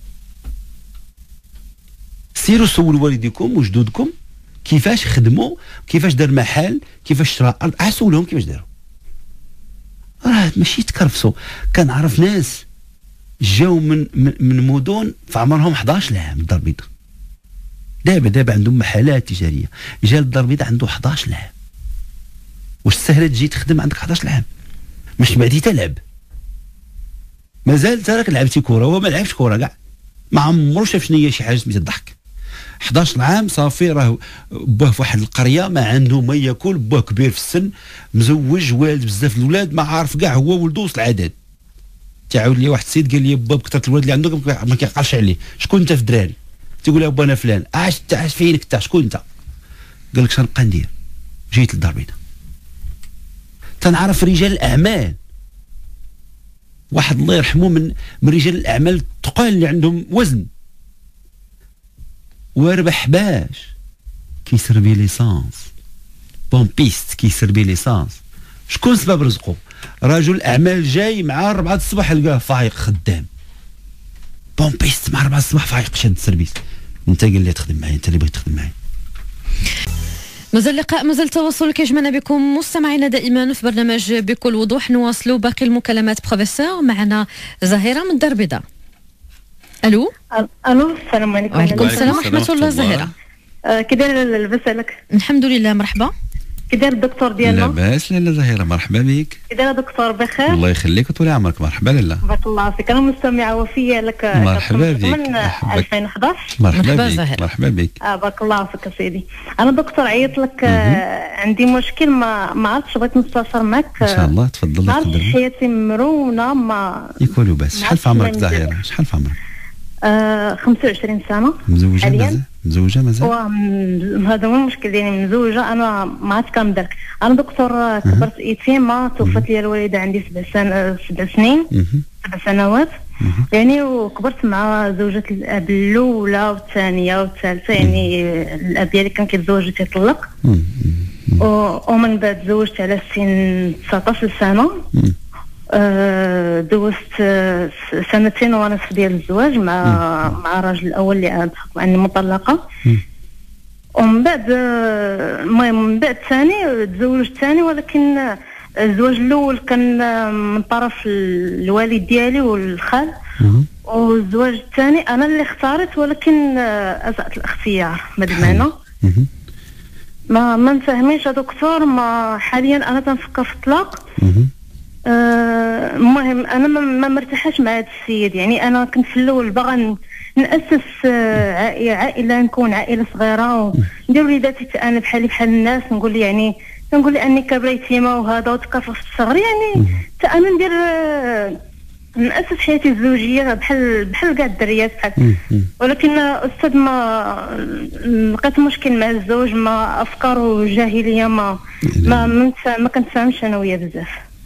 سيروا سولوا والديكم وجدودكم كيفاش خدموا، كيفاش دار محل، كيفاش شرا ارض، عسولهم كيفاش داروا. راه ماشي تكرفسوا. كنعرف ناس جاو من من, من مدن في عمرهم حداش عام الدار البيضاء. دابا دابا عندهم محلات تجاريه. جا للدار البيضاء عنده حداش عام. واش سهله تجي تخدم عندك حداش عام؟ مش بعدي تلعب. مازال انت راك لعبتي كره، هو ما لعبش كره كاع، ما عمرو شاف شنو هي شي حاجه سميتها الضحك. حداش عام صافي، راه باه في واحد القريه ما عنده ما ياكل، باه كبير في السن، مزوج، والد بزاف الاولاد، ما عارف كاع هو ولدو وسط العدد. تعاود لي واحد السيد قال لي با بكثره الولاد اللي عندك ما كيعقلش عليه. شكون انت في الدراري؟ تيقول له با انا فلان. عاش انت؟ عاش فينك انت؟ شكون انت؟ قال لك شنبقى ندير؟ جيت للدار البيضاء. تنعرف رجال الاعمال، واحد الله يرحمه من من رجال الاعمال الثقال اللي عندهم وزن، وربح باش كيسربي ليسانس، بومبيست كيسربي ليسانس. شكون سبب رزقه؟ رجل اعمال جاي مع أربعة الصباح لقاه فايق خدام، بومبيست مع أربعة الصباح فايق شاد السيرفيس. انت قال لي تخدم معايا، انت اللي بغيت تخدم معايا. مازال اللقاء، مازال التواصل كيجمعنا بكم مستمعينا دائما في برنامج بكل وضوح. نواصلوا باقي المكالمات. بروفيسور معنا زهيره من الدار البيضاء. الو الو السلام عليكم. وعليكم السلام ورحمه الله. زهيره آه كي داير لاباس عليك؟ الحمد لله. مرحبا. كي داير الدكتور ديالنا؟ لاباس لاله زهيره، مرحبا بك. كي داير دكتور؟ بخير الله يخليك وطول عمرك. مرحبا لاله. بارك الله فيك. انا مستمعه وفيه لك مرحبا بك من ألفين وحداش. مرحبا بك. مرحبا بك. اه بارك الله فيك سيدي. انا دكتور عيط لك، آه عندي مشكل ما ما عرفتش، بغيت نستشر معك. ان شاء الله تفضل. ما عرفتش حياتي مرونه، ما يكون بس. شحال في عمرك زهيره؟ شحال في عمرك؟ آه خمسة وعشرين سنه. مزوجه مازال؟ مزوجه مازال؟ هذا هو المشكل ديالي، مزوجه. انا ما عرفت كنبداك، انا دكتور كبرت يتيمه، توفت لي الوالده عندي سبع سنين سبع سنين سبع سنوات يعني، وكبرت مع زوجة الاب الاولى والثانيه والثالثه يعني. الاب ديالي كان كيتزوج وتيطلق، ومن بعد تزوجت على سن تسعطاش سنه. أه دوزت سنتين ونصف ديال الزواج مع مع الراجل الاول اللي بحكم اني مطلقه. ومن بعد المهم من بعد ثاني تزوجت ثاني، ولكن الزواج الاول كان من طرف الوالد ديالي والخال، والزواج الثاني انا اللي اختارت، ولكن اسأت الاختيار. ما بمعنى ما ما نفهميش يا دكتور. ما حاليا انا تنفكر في الطلاق. المهم أه انا ما مرتاحاش مع هذا السيد يعني. انا كنت في الاول باغا ناسس عائله عائله نكون عائله صغيره وندير وليداتي انا بحالي بحال الناس. نقول يعني كنقول لي اني كبره يتيمه وهذا وتكافح في الصغر يعني. حتى انا ندير ناسس حياتي الزوجيه بحال بحال كاع الدريات بحال. ولكن استاذ ما لقيت مشكل مع الزوج، ما افكاره جاهليه، ما ما ما كنتفاهمش انا وياه بزاف.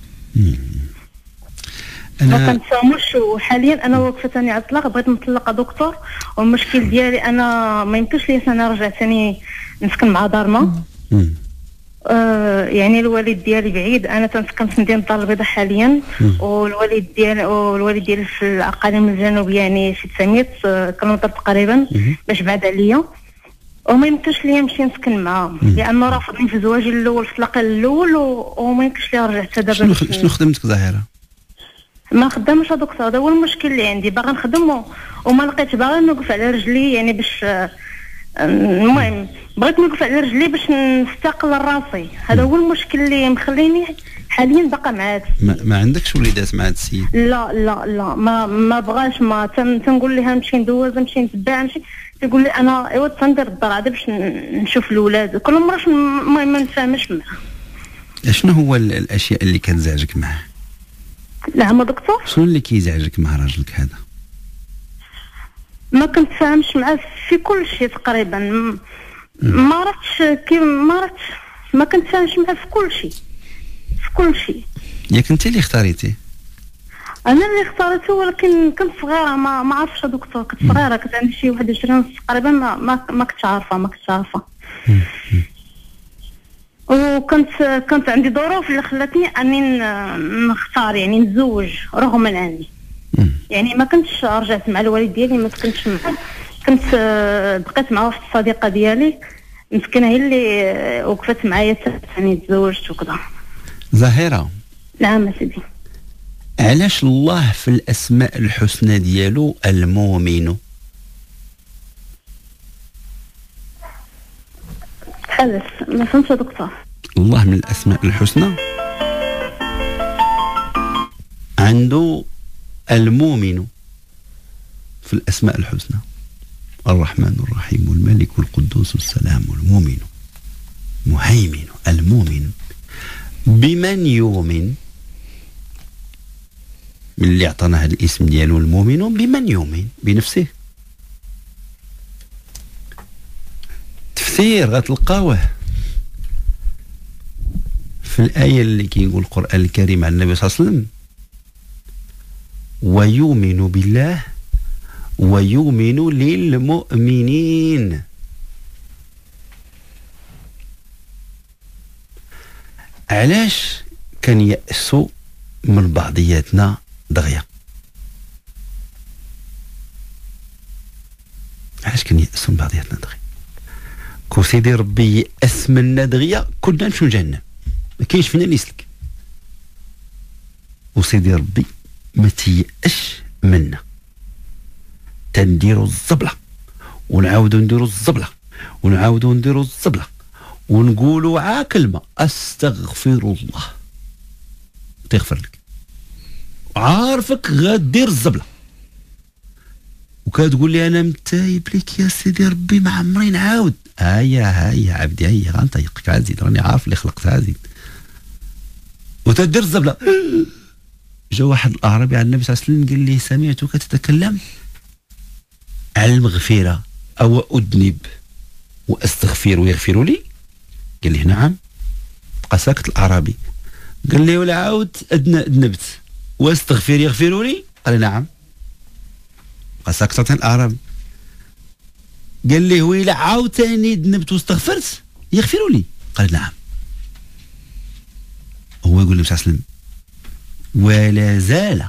أنا ما كنتفاهموش. وحاليا انا واقفه ثاني على الطلاق، بغيت نطلق دكتور. والمشكل ديالي انا ما يمكنش لي انا نرجع ثاني نسكن مع دارنا. آه يعني الوالد ديالي بعيد، انا تنسكن في مدينه الدار البيضاء حاليا، والوالد ديالي والوالد ديالي في الاقاليم الجنوبيه يعني شي تسعمية كيلومتر تقريبا باش بعد عليا. وما يمكنش لي نمشي نسكن معاهم لانه رافضني في زواجي الاول في الطلاق الاول، وما يمكنش لي نرجع حتى دابا. شنو شنو خدمتك ظاهره؟ ما خدامش يا دكتور، هذا هو المشكل اللي عندي. باغا نخدم وما لقيت، باغا نوقف على رجلي يعني باش. المهم بغيت نوقف على رجلي باش نستقل راسي. هذا هو المشكل اللي مخليني حاليا باقا مع هذا. ما, ما عندكش وليدات مع هذا السيد؟ لا لا لا ما ما بغاش. ما تنقول لها نمشي ندوز، نمشي نتبع، نمشي تقول لي انا ايوا تندير الدار عاد باش نشوف الاولاد. كل مره المهم ما نتفاهمش معاه. شنو هو الاشياء اللي كتزعجك معاه؟ نعم دكتور. شنو اللي كيزعجك مع راجلك هذا؟ ما كنتفاهمش معاه في كل شيء تقريبا. ما عرفتش كيف، ما عرفتش ما كنتفاهمش معاه في كل شيء في كل شيء. ياك انت اللي اختاريتيه؟ انا اللي اختارته، ولكن كنت صغيره ما ما عرفتش يا دكتور. كنت صغيره، كنت عندي شي واحد وعشرين ونص تقريبا. ما ما, ما كنتش عارفه ما كنتش عارفه وكنت كانت عندي ظروف اللي خلاتني اني نختار يعني نتزوج رغم عني. يعني ما كنتش رجعت مع الوالد ديالي، ما كنتش معاه. كنت بقيت مع واحد الصديقه ديالي مسكينه، هي اللي وقفت معايا يعني تزوجت وكذا. زهيره. نعم سيدي. علاش الله في الاسماء الحسنى ديالو المؤمن؟ حدث ما فهمتش يا دكتور. الله من الاسماء الحسنى عنده المؤمن في الاسماء الحسنى، الرحمن الرحيم والملك والقدوس والسلام والمؤمن مهيمن المؤمن. بمن يؤمن؟ من اللي اعطانا هذا الاسم ديالو المؤمن، بمن يؤمن؟ بنفسه. تفسير غتلقاوه في الآية اللي كيقول القرآن الكريم عن النبي صلى الله عليه وسلم: ويؤمن بالله ويؤمن للمؤمنين. علاش كان يأسوا من بعضياتنا دغيا؟ علاش كان يأسوا من بعضياتنا دغيا؟ كو سيدي ربي يأس منا دغيا كنا نمشيو جهنم، ما كاينش فينا اللي يسلك. وسيدي ربي ما تيأش منا، تنديرو الزبله ونعاودو نديرو الزبله ونعاودو نديرو الزبله ونقولوا عا كلمه استغفر الله تغفر لك، عارفك غادير الزبله وكتقول لي انا متايب لك يا سيدي ربي ما عمري نعاود. هيا هيا عبدي هيا غنطيقك عاد زيد، راني عارف اللي خلقتها زيد وتدير الزبله. جا واحد الاعرابي على النبي صلى الله عليه وسلم قال لي: سمعتك تتكلم على المغفره او اذنب واستغفر ويغفر لي؟ قال له نعم. بقى ساكت الاعرابي. قال له ولا عاود اذنبت واستغفر يغفر لي؟ قال نعم. بقى ساكت الاعرابي. قال له ويلا عاوتاني ذنبت واستغفرت يغفر لي؟ قال نعم. هو يقول النبي صلى الله عليه وسلم ولا زال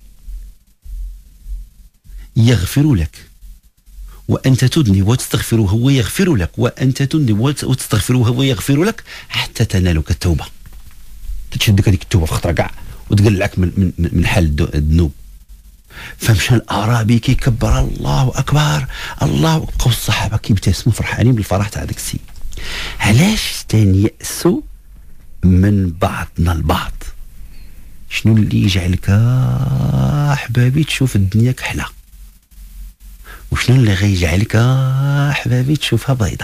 يغفر لك وأنت تذنب وتستغفر وهو يغفر لك، وأنت تذنب وتستغفر وهو يغفر لك، حتى تنالك التوبة. تشدك هذيك التوبة في خطرة كاع وتقلعك من من من حال الذنوب. فمشى الأعرابي كيكبر الله أكبر الله، وبقاو الصحابة كيبتسموا فرحانين بالفرح تاع داك السيد. علاش تنيأسوا من بعضنا البعض؟ شنو اللي يجعلك احبابي تشوف الدنيا كحله؟ وشنو اللي غيجعلك احبابي تشوفها بيضة؟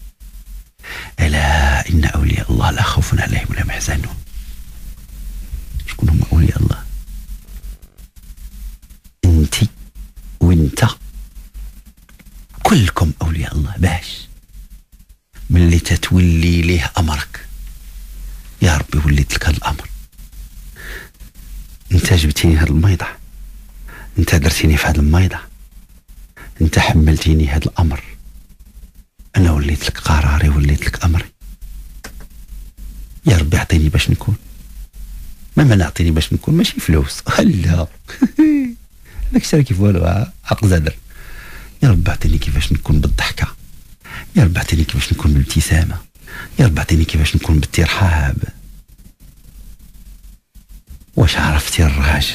الا ان اولياء الله لا خوف عليهم ولا هم يحزنون. شكون هم اولياء الله؟ انت وانت كلكم اولياء الله. باش ملي تتولي ليه امرك يا ربي وليت لك هذا الامر، انت جبتيني هذا الميضة، انت درتيني في هذا الميضة، انت حملتيني هذا الامر، انا وليت لك قراري وليت لك امري. يا ربي اعطيني باش نكون. ما معنى اعطيني باش نكون؟ ماشي فلوس، لا هذاك الشيء كيف والو عقل زادر. يا رب اعطيني كيفاش نكون بالضحكه، يا رب اعطيني كيفاش نكون بالابتسامه، يا رب اعطيني كيفاش نكون بالترحاب. واش عرفتي الراجل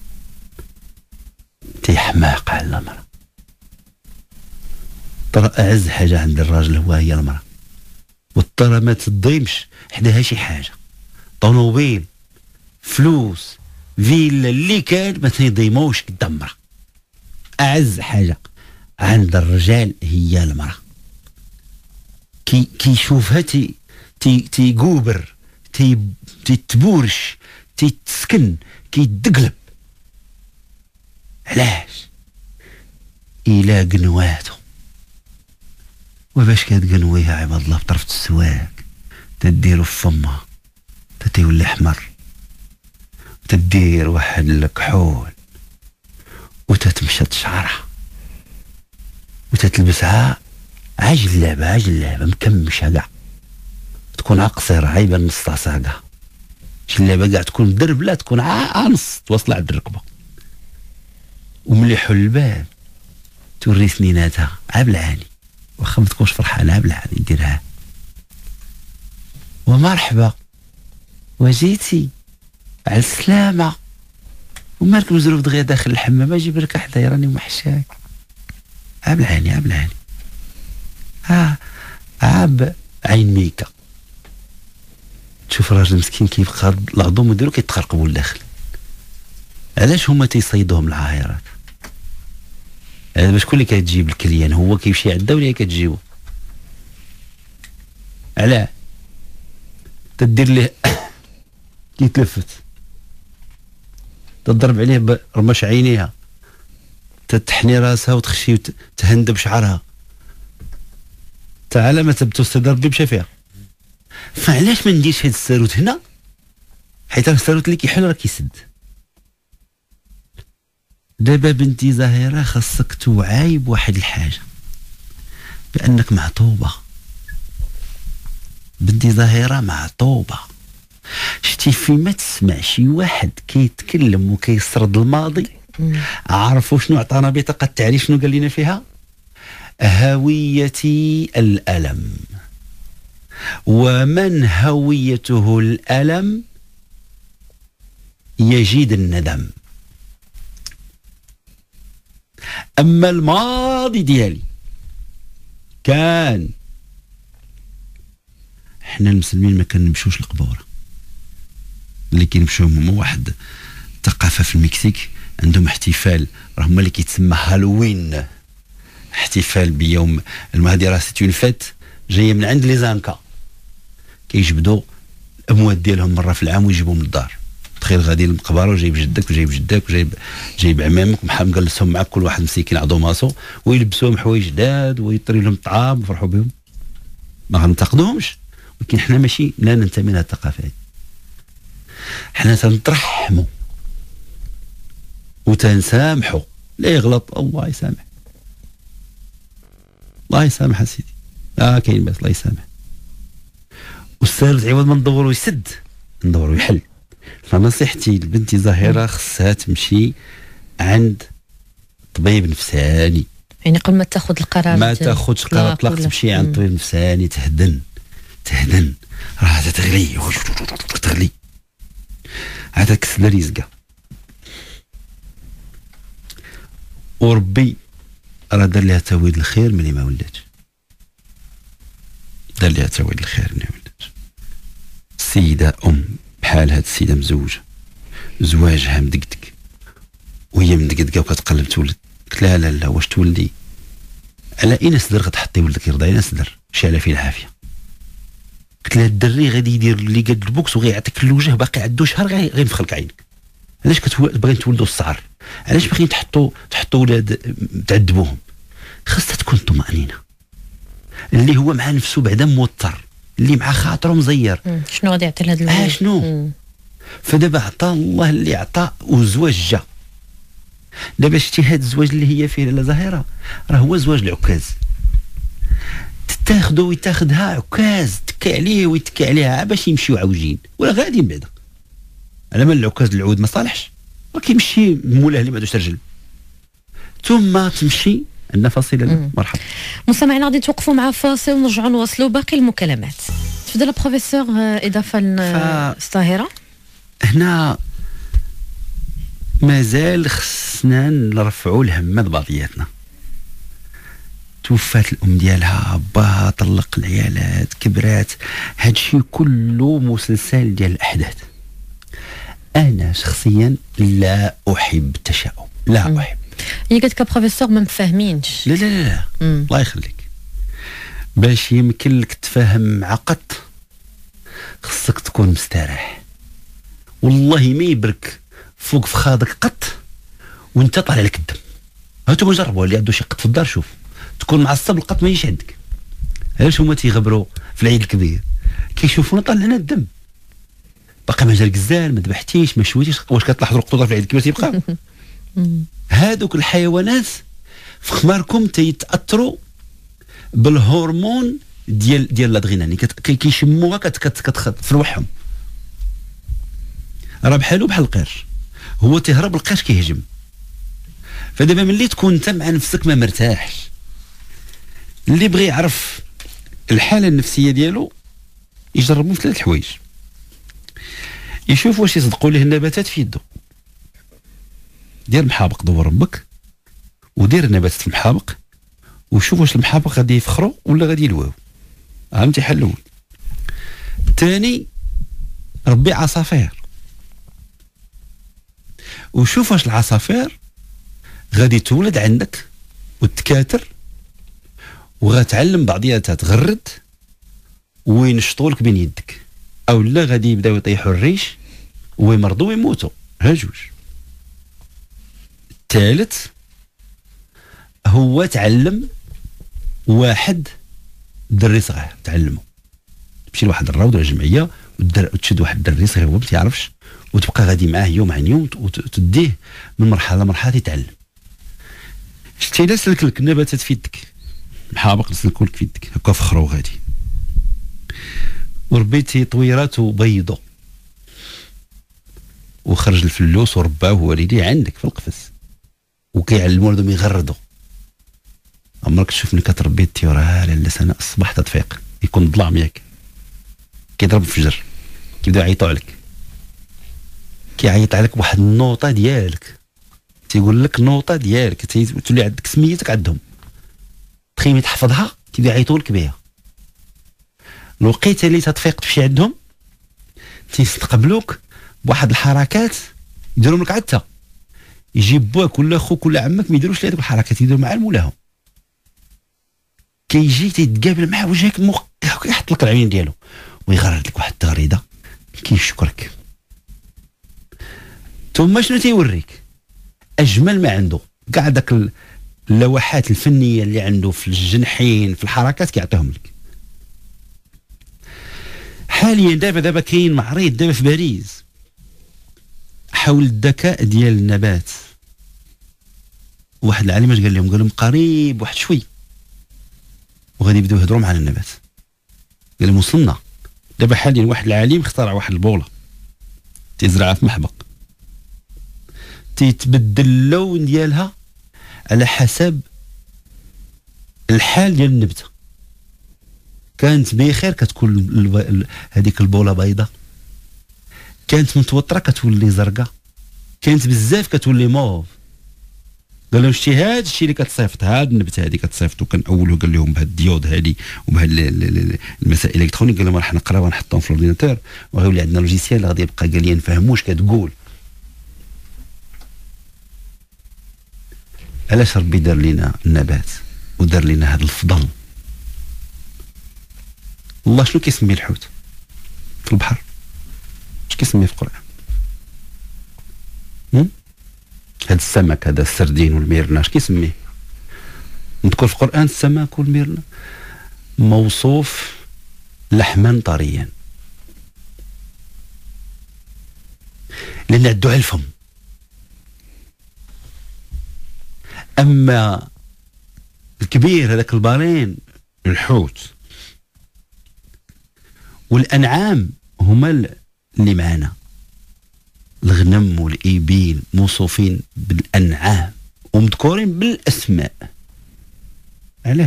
تيحماق على المرأة؟ ترى اعز حاجه عند الراجل هو هي المرأة، والترى ما تضيمش حداها شي حاجه، طوموبيل فلوس فيلا اللي كان ما تيضيموش قدام المرأة. اعز حاجه عند الرجال هي المرأة. كي كيشوفها تي تي تيقوبر تي تيتبورش تيتسكن كيتدقلب. علاش؟ الى قنواته. وباش كتقنويها عباد الله بطرف السواك تديرو في فمها تتولي احمر، تدير واحد الكحول وتتمشط شعرها وتتلبسها عاجل لعبه عاجل لعبه مكمشه كاع، تكون عقصيره عيبه نص تاع ساقها، اللعبه كاع تكون دربله تكون عنص توصل عند الركبه، وملي يحل الباب توري سنيناتها عابلعاني، واخا ما تكونش فرحانه عابلعاني ديرها ومرحبا وجيتي على السلامه ومالك مزروف دغيا داخل الحمام اجيب لك حدايا راني محشاك. عابلعاني عابلعاني ها عاب عين ميكا. تشوف راجل مسكين كيبقى العظوم ديالو كيتخرقبوا لداخل. علاش هما تيصيدوهم العاهرات؟ هذا باش كل اللي كتجيب الكليان هو كيمشي عندها ولا هي كتجيبو؟ علاه؟ تدير ليه كيتلفت، تضرب عليه برمش عينيها، تتحني راسها وتخشي وتهندب شعرها، تعالى ما تبتو ربي مشى فيها. فعلاش ما نديرش هاد الساروت هنا؟ حيت الساروت اللي كيحل راه كيسد. دابا بنتي زهيره خاصك توعي بواحد الحاجه، بانك معطوبه. بنتي زهيره معطوبه. شتي فيما تسمع شي واحد كيتكلم وكيسرد الماضي، عرفوا شنو عطانا بطاقه التعريف؟ شنو قال لنا فيها؟ هويتي الألم، ومن هويته الألم يجد الندم. أما الماضي ديالي كان حنا المسلمين ما كنمشوش للقبورة، اللي كيمشيو هما واحد الثقافة في المكسيك عندهم احتفال راه هما اللي كيتسمى هالوين، احتفال بيوم هذه راه سيت اون فيت جايه من عند لي زانكا، كيجبدوا الاموات ديالهم مره في العام ويجيبوهم للدار تخيل غادي للمقبره وجايب جدك وجايب جدك وجايب جايب عمامك ومحام مجلسهم معاك، كل واحد مسكين عضو ماسو، ويلبسوهم حوايج جداد ويطري لهم الطعام ويفرحوا بهم. ما غنتقدوهمش، ولكن حنا ماشي لا ننتمي لهذه الثقافه. حنا تنترحموا وتنسامحوا، لا يغلط الله يسامح، الله يسامح سيدي، لا كاين بس الله يسامح. والثالث عوض ما ندوروا يسد ندوروا يحل. فنصيحتي لبنتي زهيره خصها تمشي عند طبيب نفساني، يعني قبل ما تاخذ القرار ما تاخذش قرار طلاق تمشي عند طبيب نفساني تهدن تهدن راه تغلي تغلي هذا كسل رزقه. وربي راه دار لها تويد الخير ملي ما ولاتش، دار لها تويد الخير ملي ما ولاتش. السيده ام بحال هاد السيده مزوجه زواجها مدقدق وهي مدقدقه وكتقلب تولد، قلت لها لا لا واش تولدي على اين سدر غتحطي ولدك يرضى اين سدر شاله فيه العافيه. قلت لها الدري غادي يدير اللي قاد البوكس وغيعطيك الوجه باقي عنده شهر غينفخلك عينك. علاش كتبغي تولدوا الصعر؟ علاش باغيين تحطوا تحطوا ولاد تعذبوهم؟ خاصها تكون طمأنينه، اللي هو مع نفسه بعدا موتر، اللي مع خاطره مزير. شنو غادي يعطي لهذا الولد؟ اه شنو؟ فدابا عطى الله اللي عطى والزواج جا. دابا شتي هاد الزواج اللي هي فيه لاله زهيره راه هو زواج العكاز، تاخذو ويتاخذها عكاز، تكي عليه ويتكي عليها باش يمشيو عوجين ولا غاديين بعدا. على ما العكاز العود ما صالحش راه كيمشي مولاه اللي ما عندوش رجل. ثم تمشي عندنا فاصله. مرحبا مستمعينا، غادي نتوقفوا مع فاصل ونرجعوا نواصلوا باقي المكالمات. تفضل بروفيسور، اضافه للظاهره. هنا مازال خصنا نرفعوا الهمه لبعضياتنا. توفات الام ديالها، باها طلق العيالات، كبرات، هادشي كله مسلسل ديال الاحداث. انا شخصيا لا احب التشاؤم، لا م. احب. هي قالت لك بروفيسور ما مفاهمينش. لا لا لا, لا. الله يخليك، باش يمكن لك تفاهم مع قط خصك تكون مستريح. والله ما يبرك فوق فخادك قط وانت طالع لك الدم. هاتو جربوا اللي عنده شي قط في الدار، شوف تكون معصب القط ما يجيش عندك. علاش هما تيغبروا في العيد الكبير كيشوفونا طالع لنا الدم، باقي ما جا الغزال، ما ذبحتيش، ما شويتيش. واش كتلاحظوا القطوطه في العيد الكبير تيبقى؟ هادوك الحيوانات في خماركم تيتاثروا بالهرمون ديال ديال الادرينالين، كيشموها كتخط في رواحهم. راه بحالو بحال القرش، هو تهرب القرش كيهجم. فدابا ملي تكون انت مع نفسك ما مرتاحش، اللي بغى يعرف الحاله النفسيه ديالو يجربوا في ثلاث حوايج. يشوف واش يصدقوا ليه النباتات في يده. دير محابق، دور ربك ودير النباتات في المحابق وشوف واش المحابق غادي يفخروا ولا غادي يلواو. عملتي حل الاول. الثاني ربي عصافير وشوف واش العصافير غادي تولد عندك وتكاثر وغتعلم بعضياتها تغرد وينشطوا لك بين يدك، او لا غادي يبداو يطيحوا الريش ويمرضوا ويموتوا. ها جوج. الثالث هو تعلم واحد دري صغير، تعلمه تمشي لواحد الروضه ولا جمعيه وتشد واحد الدري صغير هو ما تيعرفش وتبقى غادي معاه يوم عن يوم وتديه من مرحله لمرحله يتعلم. شتي الا سلك لك النباتات في يدك، محابق نسلكوا لك في يدك هكا فخروا غادي، وربيتي طويرات بيضو وخرج الفلوس ورباه والديه عندك في القفص وكيعلموا ولادهم يغردوا. عمرك تشوفني كتربي الطيور؟ ها لا انا الصباح تتفيق يكون ظلام ياك كيضرب الفجر كيبداو يعيطوا عليك، كيعيط عليك بواحد النوطه ديالك، تيقول لك نوطه ديالك، تولي عندك سميتك عندهم، تخيمي تحفظها تيبدا يعيطوا لك بها. الوقيته اللي تتفيق تمشي عندهم تيستقبلوك بواحد الحركات يديروا لك عدته، يجيب بوك ولا خوك ولا عمك ما يديروش هذوك الحركات، يديروا مع مولاهم. كيجي تيتقابل مع وجهك يحط لك العين ديالو ويغرد لك واحد التغريده كيشكرك. ثم شنو تيوريك اجمل ما عنده كاع داك اللوحات الفنيه اللي عنده في الجنحين في الحركات كيعطيهم لك. حاليا دابا دابا كاين معرض دابا في باريس حول الذكاء ديال النبات. واحد العالم اش قال لهم؟ قال لهم قريب واحد شوي وغادي يبداو يهضروا مع النبات. قال لهم وصلنا دابا حاليا واحد العالم اخترع واحد البوله تيزرعها في محبق، تيتبدل اللون ديالها على حسب الحال ديال النبته. كانت بخير كتكون هذيك البوله بيضاء، كانت متوتره كتولي زرقاء، كانت بزاف كتولي موف. قال لهم شتي هذا الشيء اللي كتصيفط هذا النبته هذه كتصيفطو. كان اولو قال لهم بهاد الديود هذه وبهاد المسائل الالكترونيه، قال لهم راح نقراو ونحطهم في الاورديناتور وغيولي عندنا لوجيسيال غادي يبقى قال لي نفهموا واش كتقول. علاش ربي دار لنا النبات ودار لنا هذا الفضل؟ الله شنو كيسمي الحوت في البحر؟ اش كيسميه في القرآن؟ هذا السمك هذا السردين والميرنا اش كيسميه؟ نذكر في القرآن السمك والميرنا موصوف لحما طريا لأن عندو على الفم. أما الكبير هذاك البارين الحوت والأنعام هما اللي معانا، الغنم والإبل موصوفين بالأنعام ومذكورين بالأسماء. علاش؟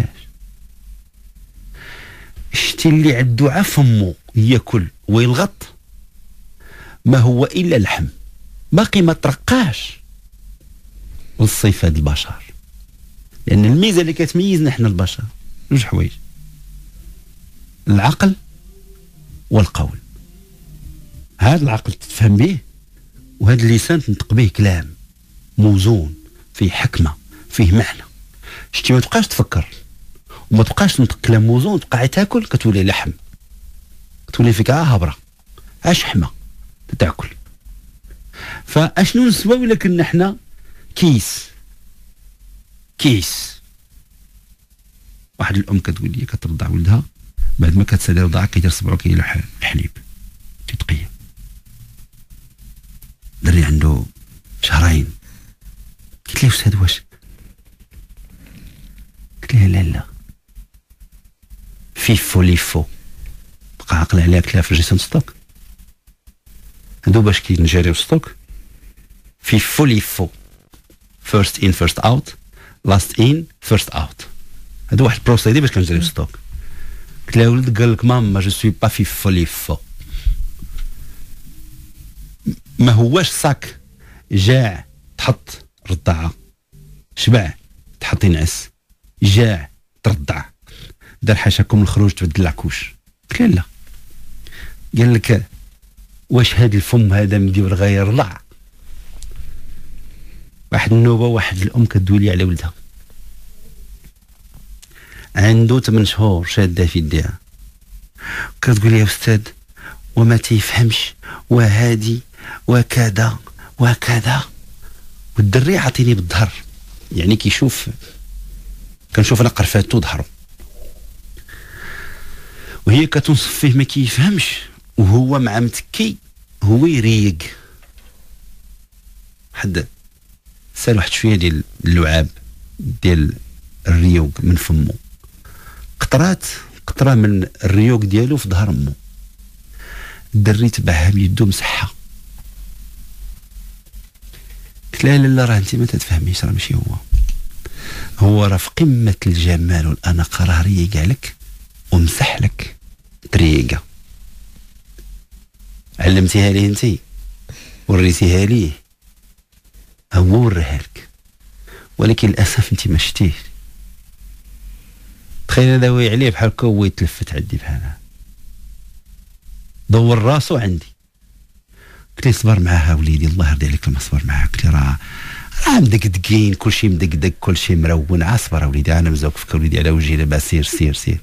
شتي اللي عندو عفمو ياكل ويلغط ما هو إلا لحم، باقي ما ترقاش والصفات البشر. لأن الميزة اللي كتميزنا احنا البشر جوج حوايج، العقل والقول. هذا العقل تفهم به وهذا اللسان تنطق به كلام موزون فيه حكمة فيه معنى. شتي ما تبقاش تفكر وما تبقاش تنطق كلام موزون، تبقى تاكل كتولي لحم، كتولي فيك اه هبرة اه شحمة تاكل. فاشنو نسواو الا كنا حنا كيس كيس واحد الام كتقول لي كترضع ولدها بعد ما كتسالي رضاعه كيدير صبعو كيلو الحليب تيتقيم. دري عنده شهرين قلت له استاذ واش؟ قلت لها لا لا فيفو ليفو بقى عقل عليها. قلت لها في جيسون ستوك هادو باش كينجريو ستوك فيفو ليفو فيرست ان فيرست اوت لاست ان فيرست اوت. هادو واحد البروسيدي باش كنجريو ستوك. قلت لها ولد قال لك ماما جو سوي با فيفو ليفو. ما هواش صاك جاع تحط رضعه، شبع تحط ينعس، جاع ترضع، دار حاشاكم الخروج تبدل العكوش. قلت لا لا. قال لك واش هاد الفم هذا مديور غير رضع؟ واحد النوبه واحد الام كدولي على ولدها عنده ثمان شهور شاده في يديها كتقول يا استاذ وما تيفهمش وهادي وكذا وكذا، والدري عاطيني بالظهر يعني كيشوف كنشوف انا قرفاتو ظهرو وهي كتنصف فيه ما كيفهمش وهو مع متكي هو يريق. حد سال واحد شويه ديال اللعاب ديال الريوق من فمو، قطرات قطره من الريوق ديالو في ظهر امو. الدري تبعها بيدو مسحها. قلت لا لا راه انت ما تتفهميش، راه ماشي هو هو راه في قمه الجمال والاناقه راه ريق عليك ومسح لك طريقه علمتيها ليه انت وريتيها ليه هو وريها لك، ولكن للاسف انت ما شتيش. تخيل داوي عليه بحال هكا هو يتلفت عندي بحال هكا دور راسو عندي. قلت لي صبر معاها وليدي الله يرضي عليك لما صبر معاها. قلت لي راه راه مدقدقين كلشي مدقدق كلشي مرون. عصبر اوليدي انا مزوق فيك وليدي على وجهي دابا سير سير سير.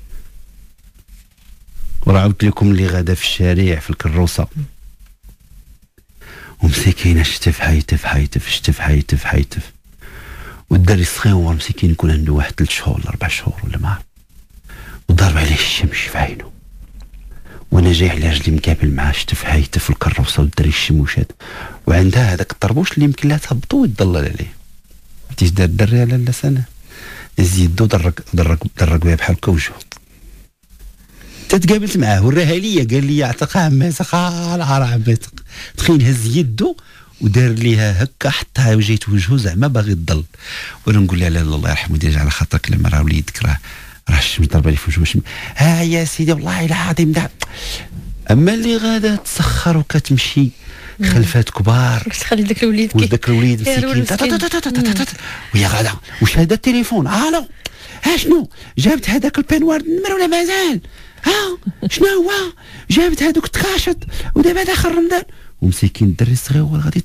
وراه عاودت لكم اللي غادا في الشارع في الكروسه ومسكين شتف حيتف حيتف شتف حيتف حيتف، والدري الصغير مسكين يكون عنده واحد ثلاث شهور ولا اربع شهور ولا ما عرف، وضرب عليه الشمس في عينه، وانا جاي على رجلي مقابل معاه شتف حيتف في الكروسه والدري الشم وشاد، وعندها هذاك الطربوش اللي يمكن لها تهبطو ويتضلل عليه. عرفتي دار الدري على اللسانه هز يدو درق درق درق بها بحال هكا وجهه. تتقابلت معاه وراها ليا قال لي اعتق عماتك على عماتك، تخيل هز يدو ودار ليها هكا حطها وجيت وجهه زعما باغي يضل، وانا نقول لها لا الله يرحمه ديجا على خاطرك لما راه وليدك راه راه الشمس ضربه لي في وجهه. ها يا سيدي والله العظيم دا. اما اللي غادا تسخر وكتمشي خلفات كبار تخلي داك الوليد كي وداك الوليد مسكين وهي غادا واش هذا التليفون الو ها شنو جابت هذاك البانوار النمر ولا مازال ها شنو هو جابت هذوك التكاشط ودابا داخل رمضان ومسكين الدري الصغير غادي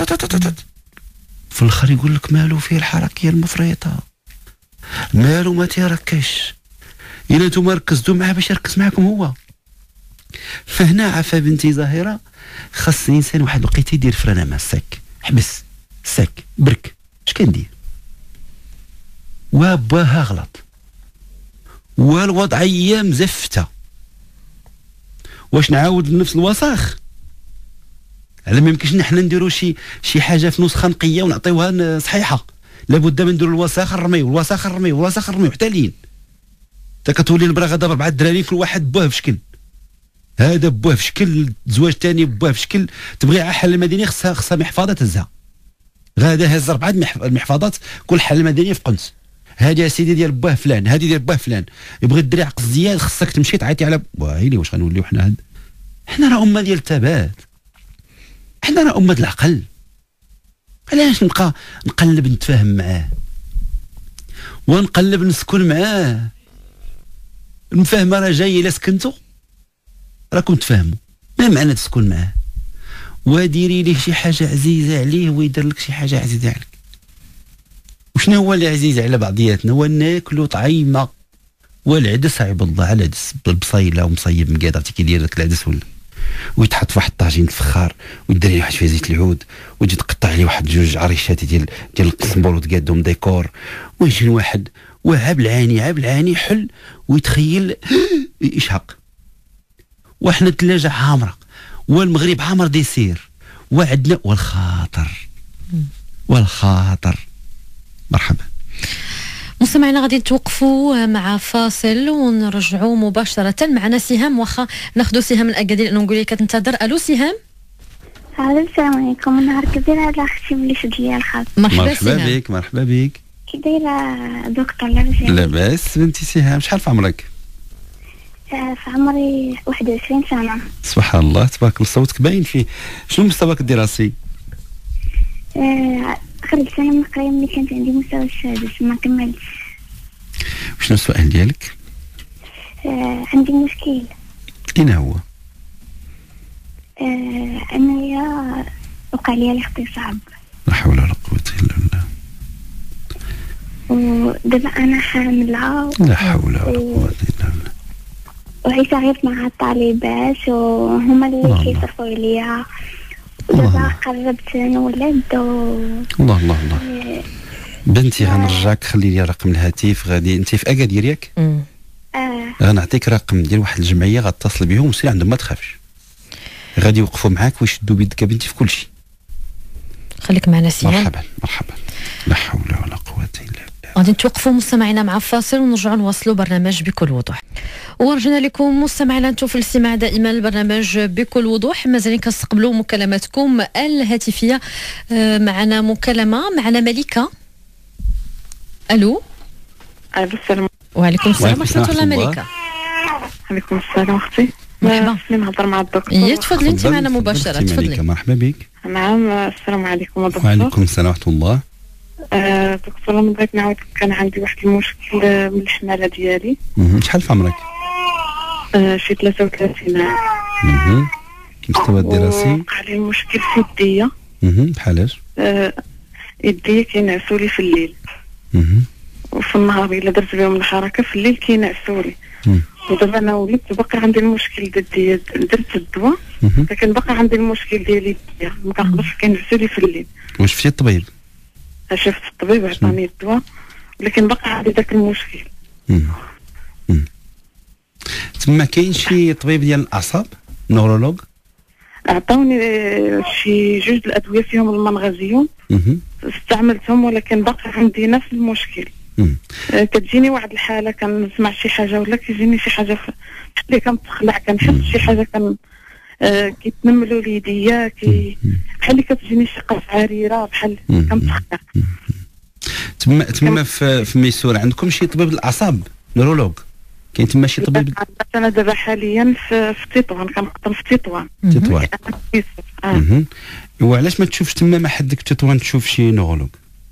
في الاخر يقول لك مالو فيه الحركيه المفرطه مالو ما تيركش الا نتوما ركزتوا معاه باش يركز معكم هو. فهنا عفا بنتي زهيره خاص الانسان واحد الوقيته يدير فرانه مع الساك، حبس الساك برك اش كندير وباها غلط والوضعيه مزفته، واش نعاود نفس الوساخ على ما يمكنش حنا نديروا شي شي حاجه في نسخه نقيه ونعطيوها صحيحه، لابد من نديروا الوساخ نرميو الوساخ نرميو الوساخ نرميو حتى لين تا كتولي البرا غدا بربعه دراري كل واحد بوه في شكل، هذا بوه في شكل زواج ثاني بوه في شكل، تبغي على حل المدنيه خصها خصها محفظه تهزها غادا هز اربعه المحفظات كل حل مدنيه في قنص، هذه سيدي ديال باه فلان هذه ديال باه فلان، يبغي الدري عقص زياد خصك تمشي تعيطي على ويلي واش غنوليو حنا هاد حنا راه امه ديال الثبات، حنا راه امه العقل، علاش نبقى نقلب نتفاهم معاه ونقلب نسكن معاه نفهم راه جاي الا سكنتو راكم تفاهموا ما معنى تسكن معاه وديري ليه شي حاجه عزيزه عليه ويدير لك شي حاجه عزيزه عليك. وشنو هو اللي عزيز على بعضياتنا؟ هو ناكلوا طعيمه والعدس عيب الله على العدس بالبصيله ومصيب مقاد عرفتي كي داير داك العدس ولا ويتحط في واحد الطاجين الفخار ويدير ليه واحد شويه زيت العود وتجي تقطع عليه واحد جوج عريشات ديال ديال القزنبور وتقادهم ديكور ويجي واحد وعاب العاني عاب العاني حل ويتخيل يشهق وحنا الثلاجه عامره والمغرب عامر ديسير وعندنا والخاطر والخاطر. مرحبا مستمعينا غادي نتوقفوا مع فاصل ونرجعوا مباشره معنا سهام، واخا ناخذوا سهام من اكادير لانه نقول لك كتنتظر. الو سهام. الو السلام عليكم، انا كبيره على اختي اللي شد لي الخط. مرحبا مرحبا بك مرحبا بك. كي دايره دكتور؟ لاباس لاباس بنتي سهام. شحال في عمرك؟ آه في عمري واحد وعشرين سنه. سبحان الله تبارك الله صوتك باين فيه. شنو مستواك الدراسي؟ آه خرجت انا من القرايه ملي كانت عندي مستوى السادس ما كملتش. وشنو السؤال ديالك؟ آه عندي مشكل. اين هو؟ آه انايا وقع لي الاغتصاب. لا حول ولا قوه الا بالله. ودابا انا حامله. لا حول ولا قوه الا بالله. وعيسى غير مع الطالبات وهما اللي كيصرفوا عليا. ودابا قربت نولد و... الله الله الله. بنتي غنرجعك خلي لي رقم الهاتف. غادي انت في اكادير ياك؟ اه غنعطيك رقم ديال واحد الجمعيه غتصل بهم وسير عندهم ما تخافش، غادي يوقفوا معاك ويشدوا بيدك بنتي في كل شيء. خليك معنا سهام. مرحبا مرحبا. لا حول ولا قوه الا بالله. غادي نتوقفوا مستمعينا مع فاصل ونرجعوا نواصلوا برنامج بكل وضوح. ورجعنا لكم مستمعينا انتم في الاستماع دائما البرنامج بكل وضوح. مازالين كنستقبلوا مكالماتكم الهاتفيه. معنا مكالمه معنا ملكه. الو. السلام. وعليكم السلام ورحمه الله. ملكه. وعليكم السلام اختي. مرحبا. خليني نهضر مع الدكتور. يا تفضلي انت معنا مباشره. تفضلي. مرحبا بك. نعم السلام عليكم دكتور. وعليكم السلام ورحمه الله. آه دكتور انا بغيت نعاود كان عندي واحد المشكل من الحماله ديالي. شحال في عمرك؟ آه شي ثلاثة وثلاثين عام. اها المستوى الدراسي؟ وقع لي المشكل في يديا. اها بحالاش؟ آه يديا كينعسوا لي في الليل. اها وفي النهار الا درت بهم الحركه في الليل كينعسوا لي. ودابا انا وليت باقي عندي المشكل ديال درت الدواء لكن باقي عندي المشكل ديالي ما كنقدرش كينعسوا لي في الليل. واش شفتي الطبيب؟ شفت الطبيب عطاني الدواء ولكن باقي عندي داك المشكل. تما كاين شي طبيب ديال الاعصاب نورولوج؟ عطاوني شي جوج الادويه فيهم المنغازيوم استعملتهم ولكن باقي عندي نفس المشكل. آه كتجيني واحد الحاله كنسمع شي حاجه ولا كيجيني شي حاجه اللي كنتخلع كنحس شي حاجه كن آه كيتنملوا لي يديا كي بحال اللي كتجيني شي قصعريره بحال كنتخلع. تما تما في في ميسور عندكم شي طبيب الاعصاب نورولوج؟ كاين تما شي طبيب؟ انا دابا حاليا في في تطوان كنقطن في تطوان. تطوان. اه وعلاش ما تشوفش تما ما حدك في تطوان تشوف شي نورولوج؟